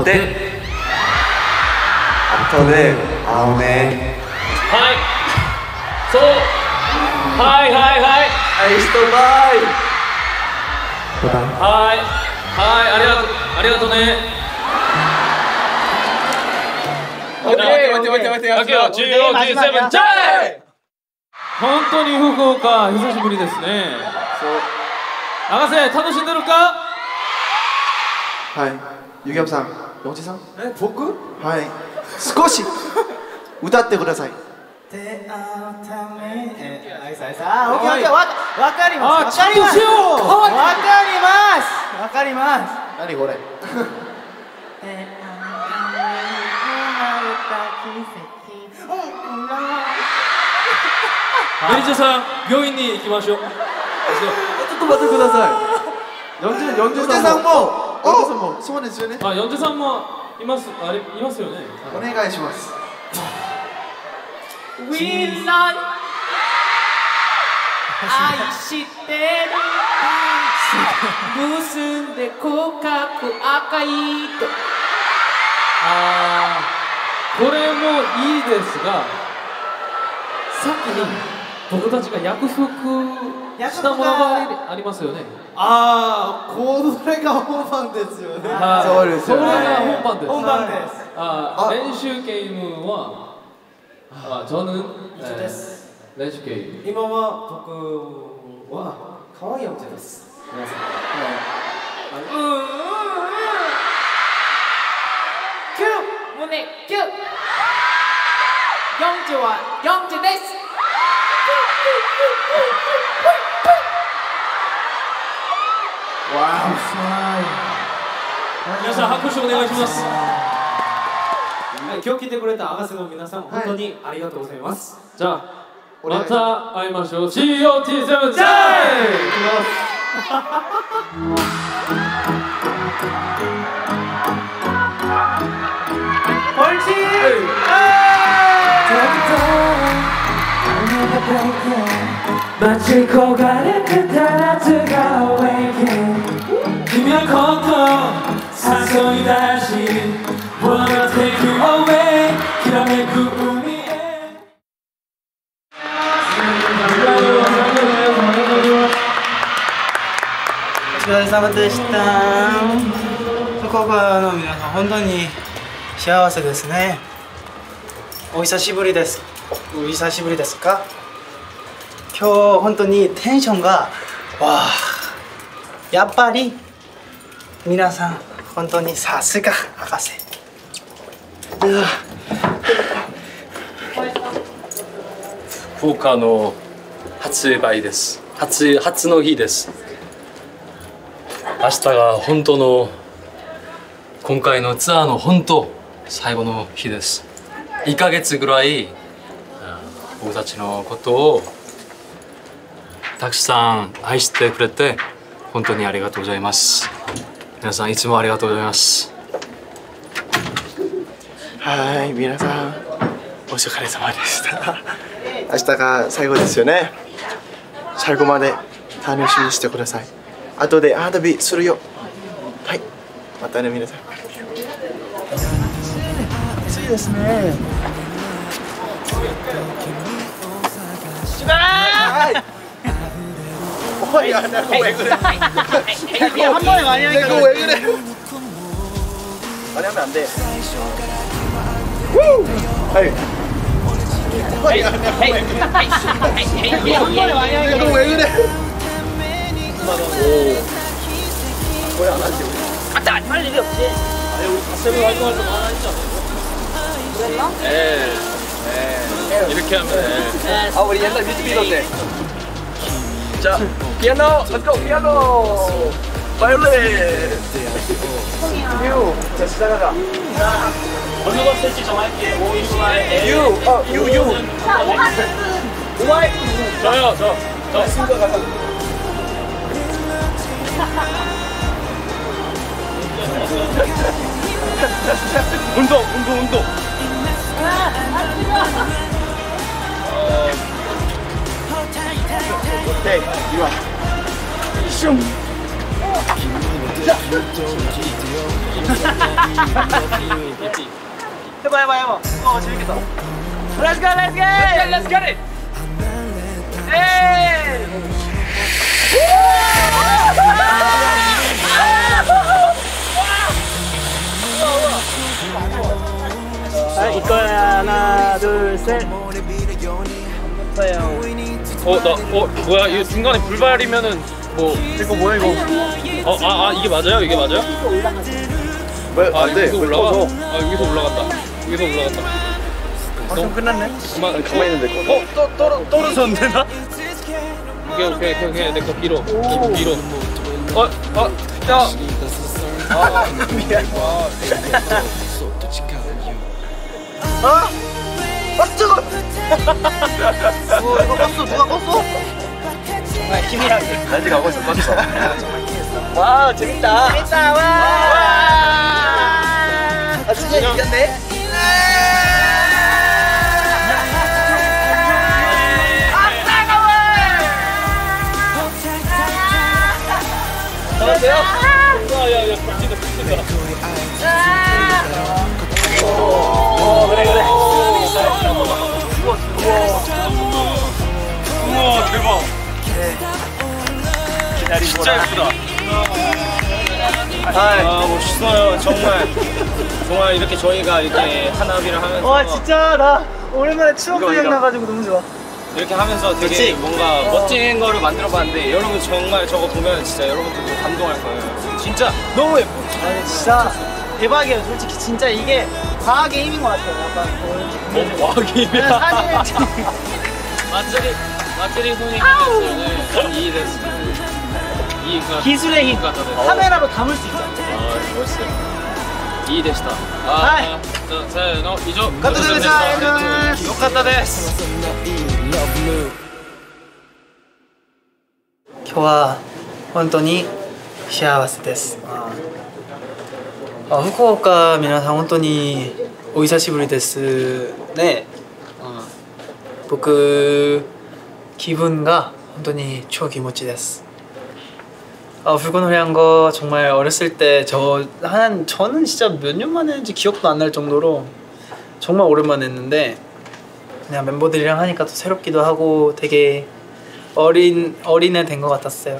後で会おうね。 はい愛しとバイ。 ありがとうね。G7 ジャイ。本当に福岡久しぶりですね。長瀬楽しんでるか？ はい。ゆぎやぶさん、よじさん。 僕？ はい。少し歌ってください。 出会うためわかります。 何これ？ メリチャさん、病院に行きましょう。 ちょっと待ってください。40さんもそうですよね。 40さんもいますよね。 お願いします。 We love 愛してる結んで口角赤いと。 これもいいですが、さっきに僕たちが約束したものがありますよね。 これが本番ですよね。 そうですよね。それが本番です。 本番です。 練習ゲームは저는一緒です。練習ゲーム。 今は僕は可愛いお茶です。皆さん。 キュー胸キュー。40は40です。 皆さん拍手お願いします。 今日来てくれた赤瀬の皆さん、本当にありがとうございます。 じゃあまた会いましょう。GOT7 ジャイ。 待ち焦がれてた夏が awaken 君はこと誘い出し Wanna take you away きらめく海へ。 お疲れ様でした。福岡の皆さん、本当に幸せですね。お久しぶりです。お久しぶりですか？今日本当にテンションがやっぱり皆さん本当にさすが博士。 福岡の発売です。初の日です。明日が本当の今回のツアーの本当最後の日です。1ヶ月ぐらい僕たちのことをたくさん愛してくれて本当にありがとうございます。皆さんいつもありがとうございます。 はい、皆さんお疲れ様でした。明日が最後ですよね。最後まで楽しみにしてください。後で花火するよ。はい、またね皆さん。暑いですね。 Ôi, nó không về 그래. Cái 한 번에 많이 하니까 내가 왜 그래? 많이 하면 안 돼. 헤이. 헤이. 헤이. 한 번에 많이 하니까 너 왜 그래? 오. 왜 안 하지? 각자 안 할 일이 없지. 아니 우리 가슴을 활동할 때 하나 했잖아. 그랬나? 이렇게 하면 돼. 아 우리 옛날 뮤직비디오인데. 자, 피아노, let's go, 피아노, 바이올린, 유, 자 시작하자. 어느 거 쓸지 정할게. 오이와이, 유. 자, 오마이. 저요, 저. 순서 가자. 운동. 오케이, 이리 와. 슝. 자. 해봐. 재밌겠다. Let's get it. 에이. 이거야 하나 둘 셋. 뭐야 이거 중간에 불발이면은 뭐 이거 뭐야 이거? 이게 맞아요? 이게 맞아요? 왜 안 돼? 여기서 올라가? 여기서 올라간다. 방송 끝났네? 가만히 있는데. 떨어졌는데 나? 오케이 내 거 길어. 야. 미안. 뜨거! 이거 껐어? 누가 껐어? 힘이랑 난지 가고 있어. 와 재밌다. 와. 아 진짜 이겼네. 돼요? 야야야 겹친다 겹친다. 그래 그래. 우와 대박. 진짜 예쁘다. 아 멋있어요 정말 이렇게 저희가 이렇게 한합의를 하면서 와 진짜 나 오랜만에 추억 생각나가지고 너무 좋아. 이렇게 하면서 되게 그치? 뭔가 멋진 거를 만들어봤는데 여러분 정말 저거 보면 진짜 여러분들도 감동할 거예요. 진짜 너무 예뻐. 아니 진짜 대박이에요. 솔직히 진짜 이게 과학의 힘인 것 같아요. 약간 과학의 힘이야. 사진을 마츠리 손이 이です。 기술의 힘. 카메라로 담을 수 있잖아. 아 멋있어요. 이でした。 はい。 せーの以上。 カットでした。 よかったです。 今日は本当に幸せです。福岡皆さん本当にお久しぶりですね。僕気分が本当に超気持ちです。불꽃놀이 한 거 정말 어렸을 때 저는 진짜 몇 년 만에 했는지 기억도 안 날 정도로 정말 오랜만에 했는데 그냥 멤버들이랑 하니까 또 새롭기도 하고 되게 어린애 된 것 같았어요.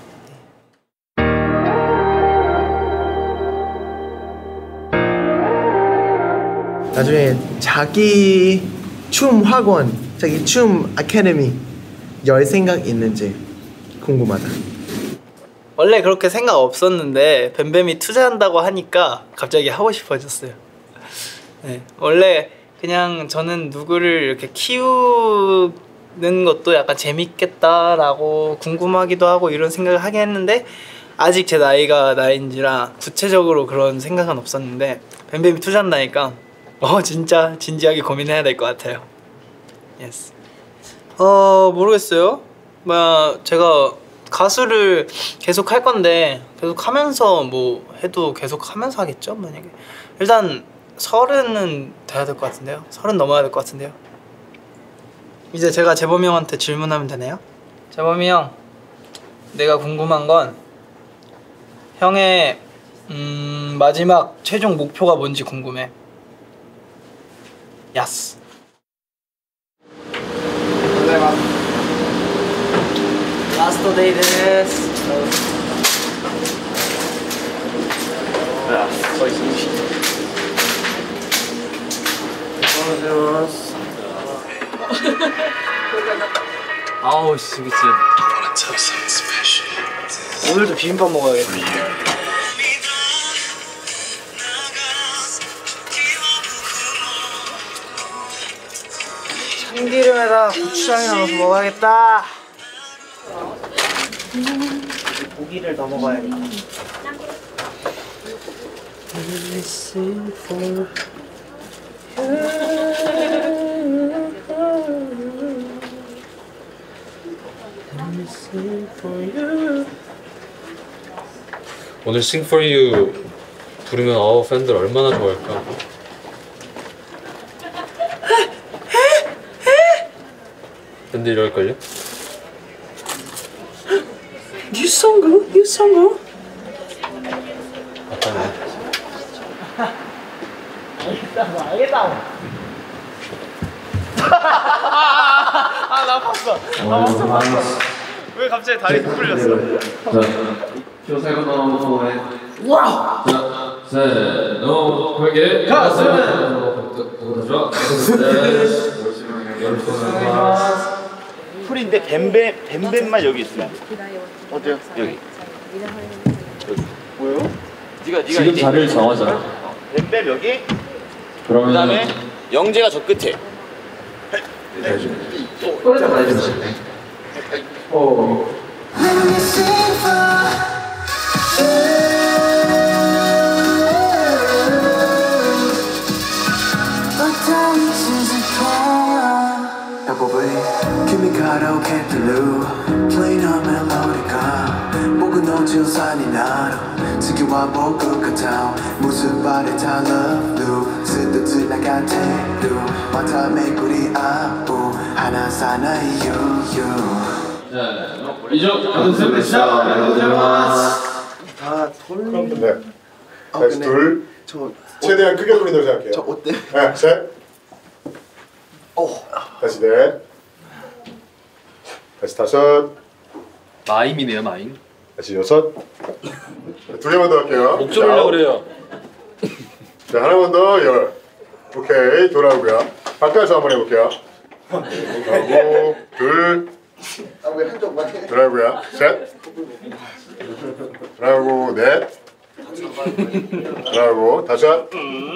나중에 자기 춤 학원, 자기 춤 아카데미 열 생각 있는지 궁금하다. 원래 그렇게 생각 없었는데 뱀뱀이 투자한다고 하니까 갑자기 하고 싶어졌어요. 네, 원래 그냥 저는 누구를 이렇게 키우는 것도 약간 재밌겠다라고 궁금하기도 하고 이런 생각을 하긴 했는데 아직 제 나이가 나이인지라 구체적으로 그런 생각은 없었는데 뱀뱀이 투자한다니까 진짜 진지하게 고민해야 될 것 같아요. 예스. 모르겠어요. 제가 가수를 계속 할 건데 계속 하면서 뭐 해도 계속 하면서 하겠죠 만약에. 일단 30은 돼야 될 것 같은데요. 30 넘어야 될 것 같은데요. 이제 제가 재범이 형한테 질문하면 되나요? 재범이 형, 내가 궁금한 건 형의 마지막 최종 목표가 뭔지 궁금해. 야스. 라스트 데이 데스. 아우 씨 미친. 오늘도 비빔밥 먹어야겠다. 참기름에다 고추장이나 넣어서 먹어야겠다. 고기를 더 먹어야겠다. 오늘 Sing For You 부르면 팬들 얼마나 좋아할까? 팬들 이럴걸요? 유성구? 아까네. 알겠다. 나 봤어. 왜 갑자기 다리 풀렸어? 와! 자, 세, 노, 크게 풀인데 뱀뱀만 여기 있으면 어때요? 여기 뭐요? 네가 지금 자리를 정하자. 뱀뱀 여기. 그러면 그다음에 영재가 저 끝에. Playing a melodica 목은 어지운 산이 나로 지겨와 볼 것 같아 무슨 말에 다 love you 스쳐 지나간 태도 맡아 메꾸리 아부 하나 사나이 유유 이죠. 감사합니다. 그럼 네. 다시 둘. 최대한 크게 돌린다고 생각해요. 저 어때? 네, 셋. 다시 넷. 다시 다섯. 마임이네요, 마임. 다시 여섯. 두 개만 더 할게요. 목 조르려고 그래요. 자, 하나만 더 열. 오케이, 돌아오고요. 바꿔서 한번 해볼게요. 하고 둘. 왜 한쪽만 해? 돌아오고요. 셋. 돌아오고 넷. 돌아오고 다섯.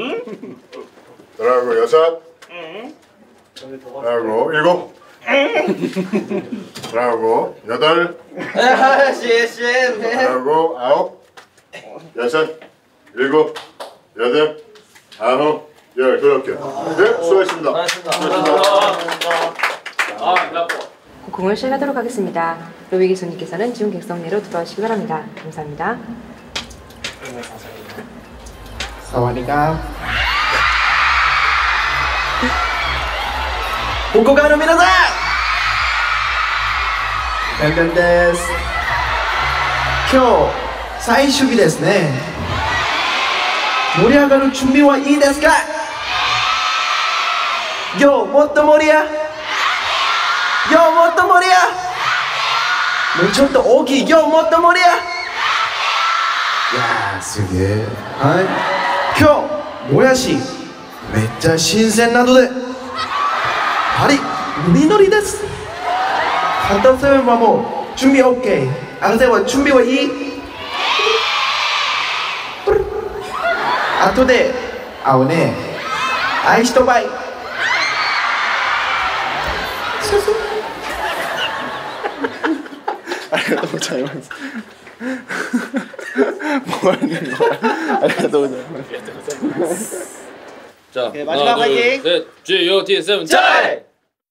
돌아오고 여섯. 돌아오고 일곱. 돌아오고 여덟. 돌아오고 아홉. 여섯. 일곱. 여덟. 아홉. 열. 돌아올게요. 네, 수고하셨습니다. 곡궁을 시작하도록 하겠습니다. 로비 기수님께서는 지금 객석내로 들어오시기 바랍니다. 감사합니다. 사와디카. ここからの皆さんベンベンです今日最終日ですね盛り上がる準備はいいですかよもっと盛り上もっと盛りもうちょっと大きいよもっと盛りいやーすげえはい今日もやしめっちゃ新鮮なのでパリノリノリです簡単セブンはもう準備 OK あなたは準備はいい後で会うね愛しとばいありがとうございます。뭐 하는 거야? 아리가또 고자이마스. 자, 오케이, 마지막 하나, 파이팅! 둘, 셋, G.O.T. 7 짤!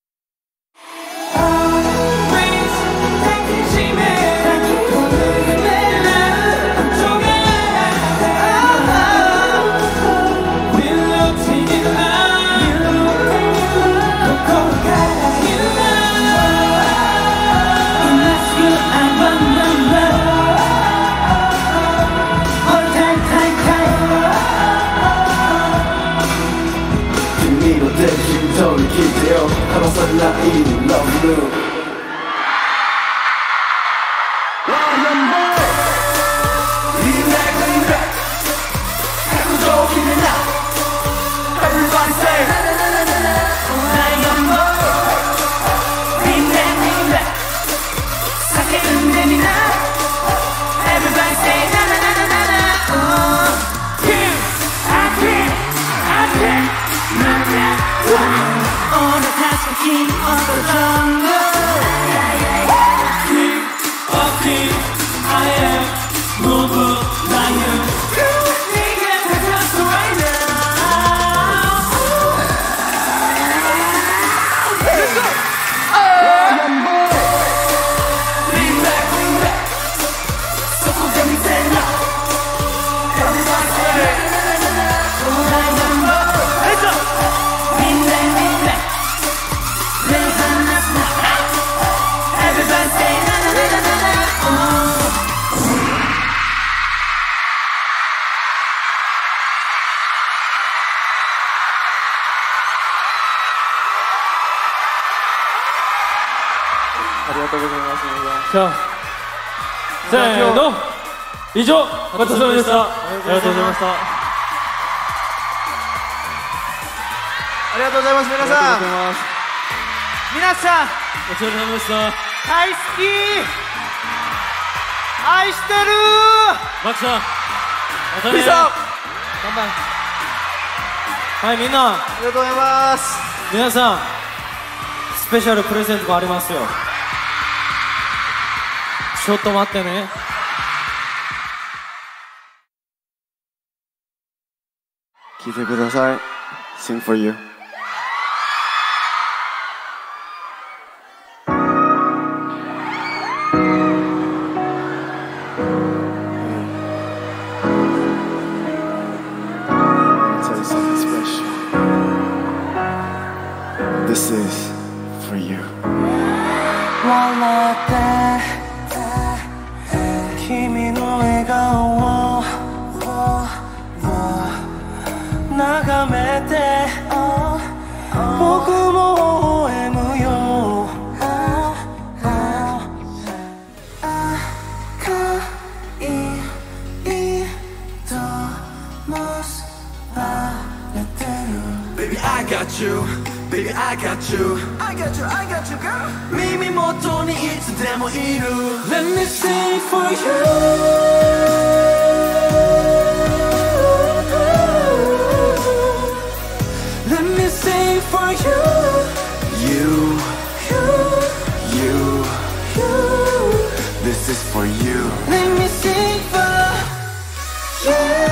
자, せーの以上ごちそうさまでした。ありがとうございました。 ありがとうございます皆さん皆さんお疲れ様でした。 大好き愛してるマキさんまたね。 ピースアウト乾杯。はいみんなありがとうございます皆さんスペシャルプレゼントがありますよ。ちょっと待ってね。 聞いてください Sing for you This is for you. 笑って君の笑顔を you Baby I got you I got you I got you girl 耳元にいつでもいる Let me sing for you Let me sing for you You This is for you Let me sing for you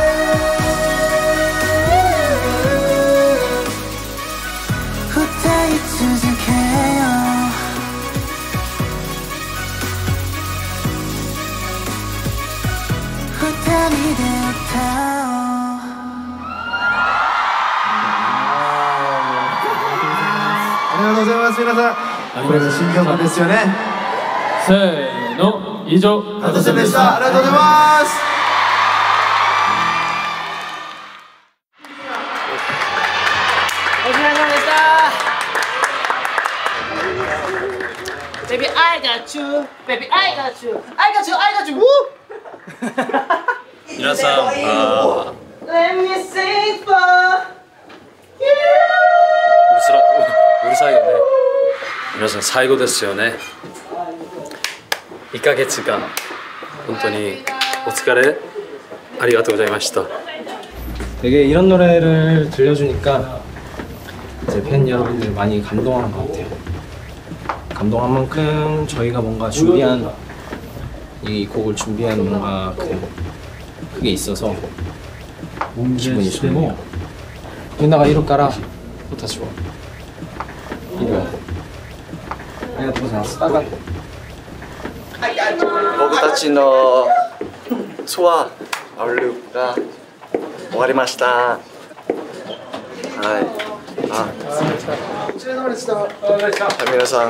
皆さんこれが新曲ですよねせーの以上加藤さんでしたありがとうございますお疲れ様でした Baby I got you Baby I got you I got you I got you 皆さん Let me sing for you うるさいよね。皆さん最後ですよね。1ヶ月間本当にお疲れありがとうございました. 되게 이런 노래를 들려주니까 이제 팬 여러분들 많이 감동한 것 같아요. 감동한 만큼 저희가 뭔가 준비한 이 곡을 준비한 뭔가 그게 있어서 기분이 좋네요. 누나가 이로 까라. 다시 와. 이거야. 내가 또 나왔어. 僕たちのツアーアループが終わりました。はい。 お疲れ様でした。 皆さん、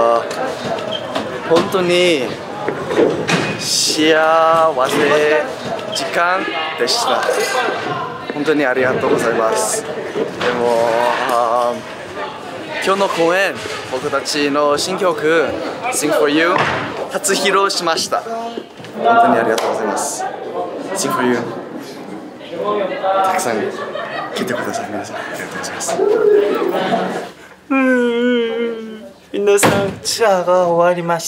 本当に幸せ時間でした。本当にありがとうございます。でも今日の公演、僕たちの新曲 Sing for You 初披露しました。本当にありがとうございます。Sing for You たくさん聴いてください。皆さんありがとうございます。 皆さんツアーが終わりました。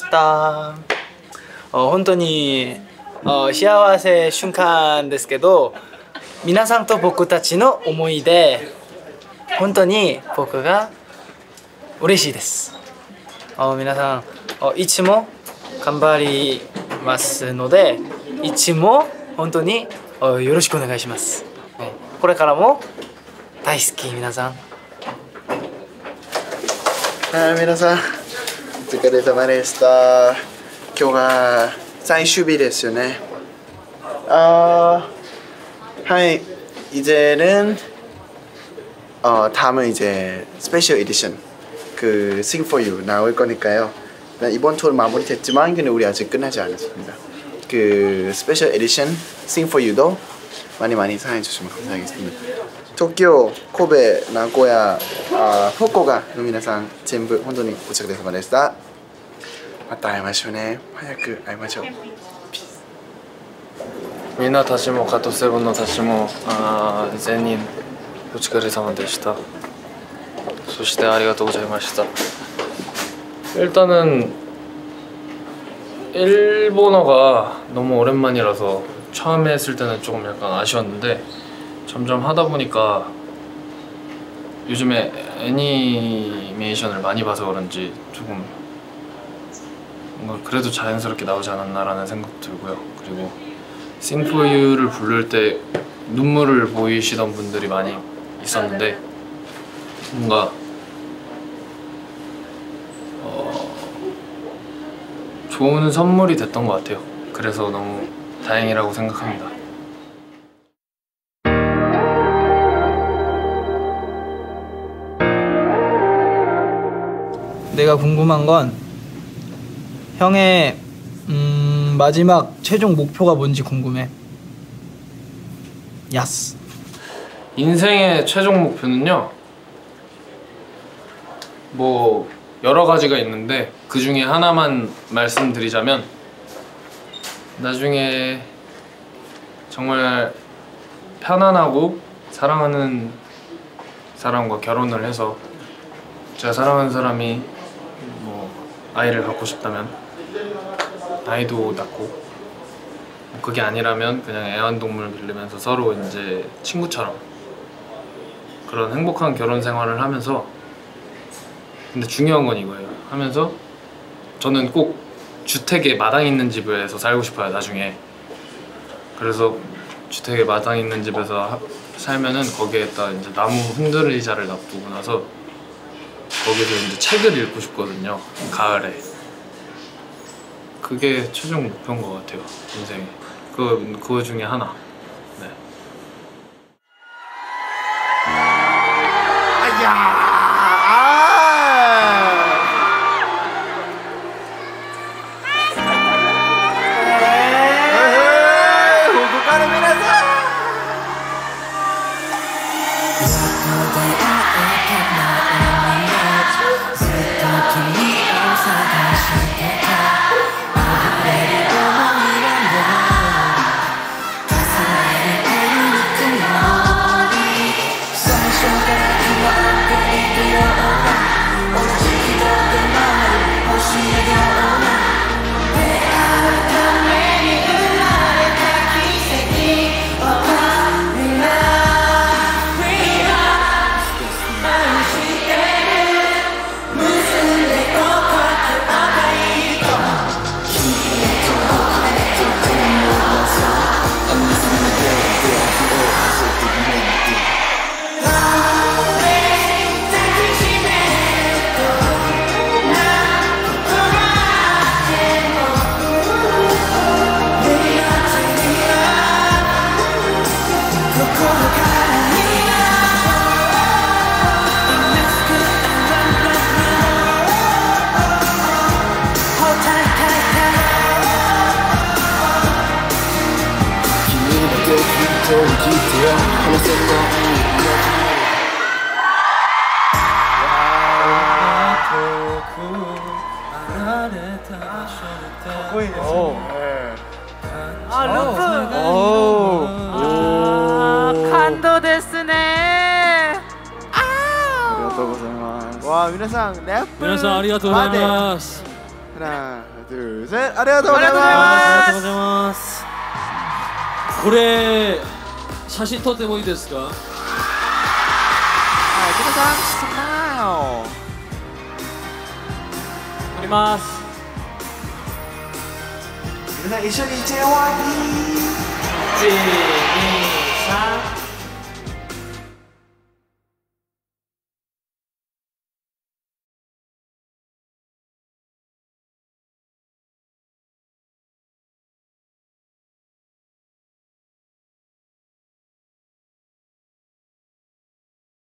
本当に幸せ瞬間ですけど、皆さんと僕たちの思い出本当に僕が嬉しいです。皆さんいつも頑張りますので、いつも本当によろしくお願いします。これからも大好き皆さん。 皆さんお疲れ様でした。今日が最終日ですよね。はい、이제는 다음은 이제 스페셜 에디션 그 Sing for You 나올 거니까요. 이번 투어 마무리됐지만 근데 우리 아직 끝나지 않았습니다. 그 스페셜 에디션 Sing for You도 많이 사랑해 주시면 감사하겠습니다. 도쿄, 코베, 나고야, 후쿠오카の皆さん全部本当にお疲れ様でした。また会いましょうね。早く会いましょう。 みんなたちもカットセブンのたちも全員お疲れ様でした。そしてありがとうございました。일단은 일본어가 너무 오랜만이라서 처음에 했을 때는 조금 약간 아쉬웠는데 점점 하다 보니까 요즘에 애니메이션을 많이 봐서 그런지 조금 뭔가 그래도 자연스럽게 나오지 않았나라는 생각도 들고요. 그리고 Sing for You를 부를 때 눈물을 보이시던 분들이 많이 있었는데 뭔가 좋은 선물이 됐던 것 같아요. 그래서 너무 다행이라고 생각합니다. 내가 궁금한 건 형의 마지막 최종 목표가 뭔지 궁금해. 야스. 인생의 최종 목표는요, 뭐 여러 가지가 있는데 그 중에 하나만 말씀드리자면 나중에 정말 편안하고 사랑하는 사람과 결혼을 해서 제가 사랑하는 사람이 뭐 아이를 갖고 싶다면 아이도 낳고, 그게 아니라면 그냥 애완동물 기르면서 서로 이제 친구처럼 그런 행복한 결혼 생활을 하면서, 근데 중요한 건 이거예요. 하면서 저는 꼭 주택에 마당 있는 집에서 살고 싶어요, 나중에. 그래서 주택에 마당 있는 집에서 살면은 거기에다 이제 나무 흔들의자를 놔두고 나서 거기서 이제 책을 읽고 싶거든요, 가을에. 그게 최종 목표인 것 같아요, 인생에. 그거 중에 하나. 네. 감동 데스네. 와, 미나상 랩. 미나상 아리가또 고자이마스. 하나, 둘, 셋. 아리가또 고자이마스. これ写真撮ってもいいですか？ 皆さん、スマイル。 撮ります。 皆さん一緒に JYP。 1、2、3。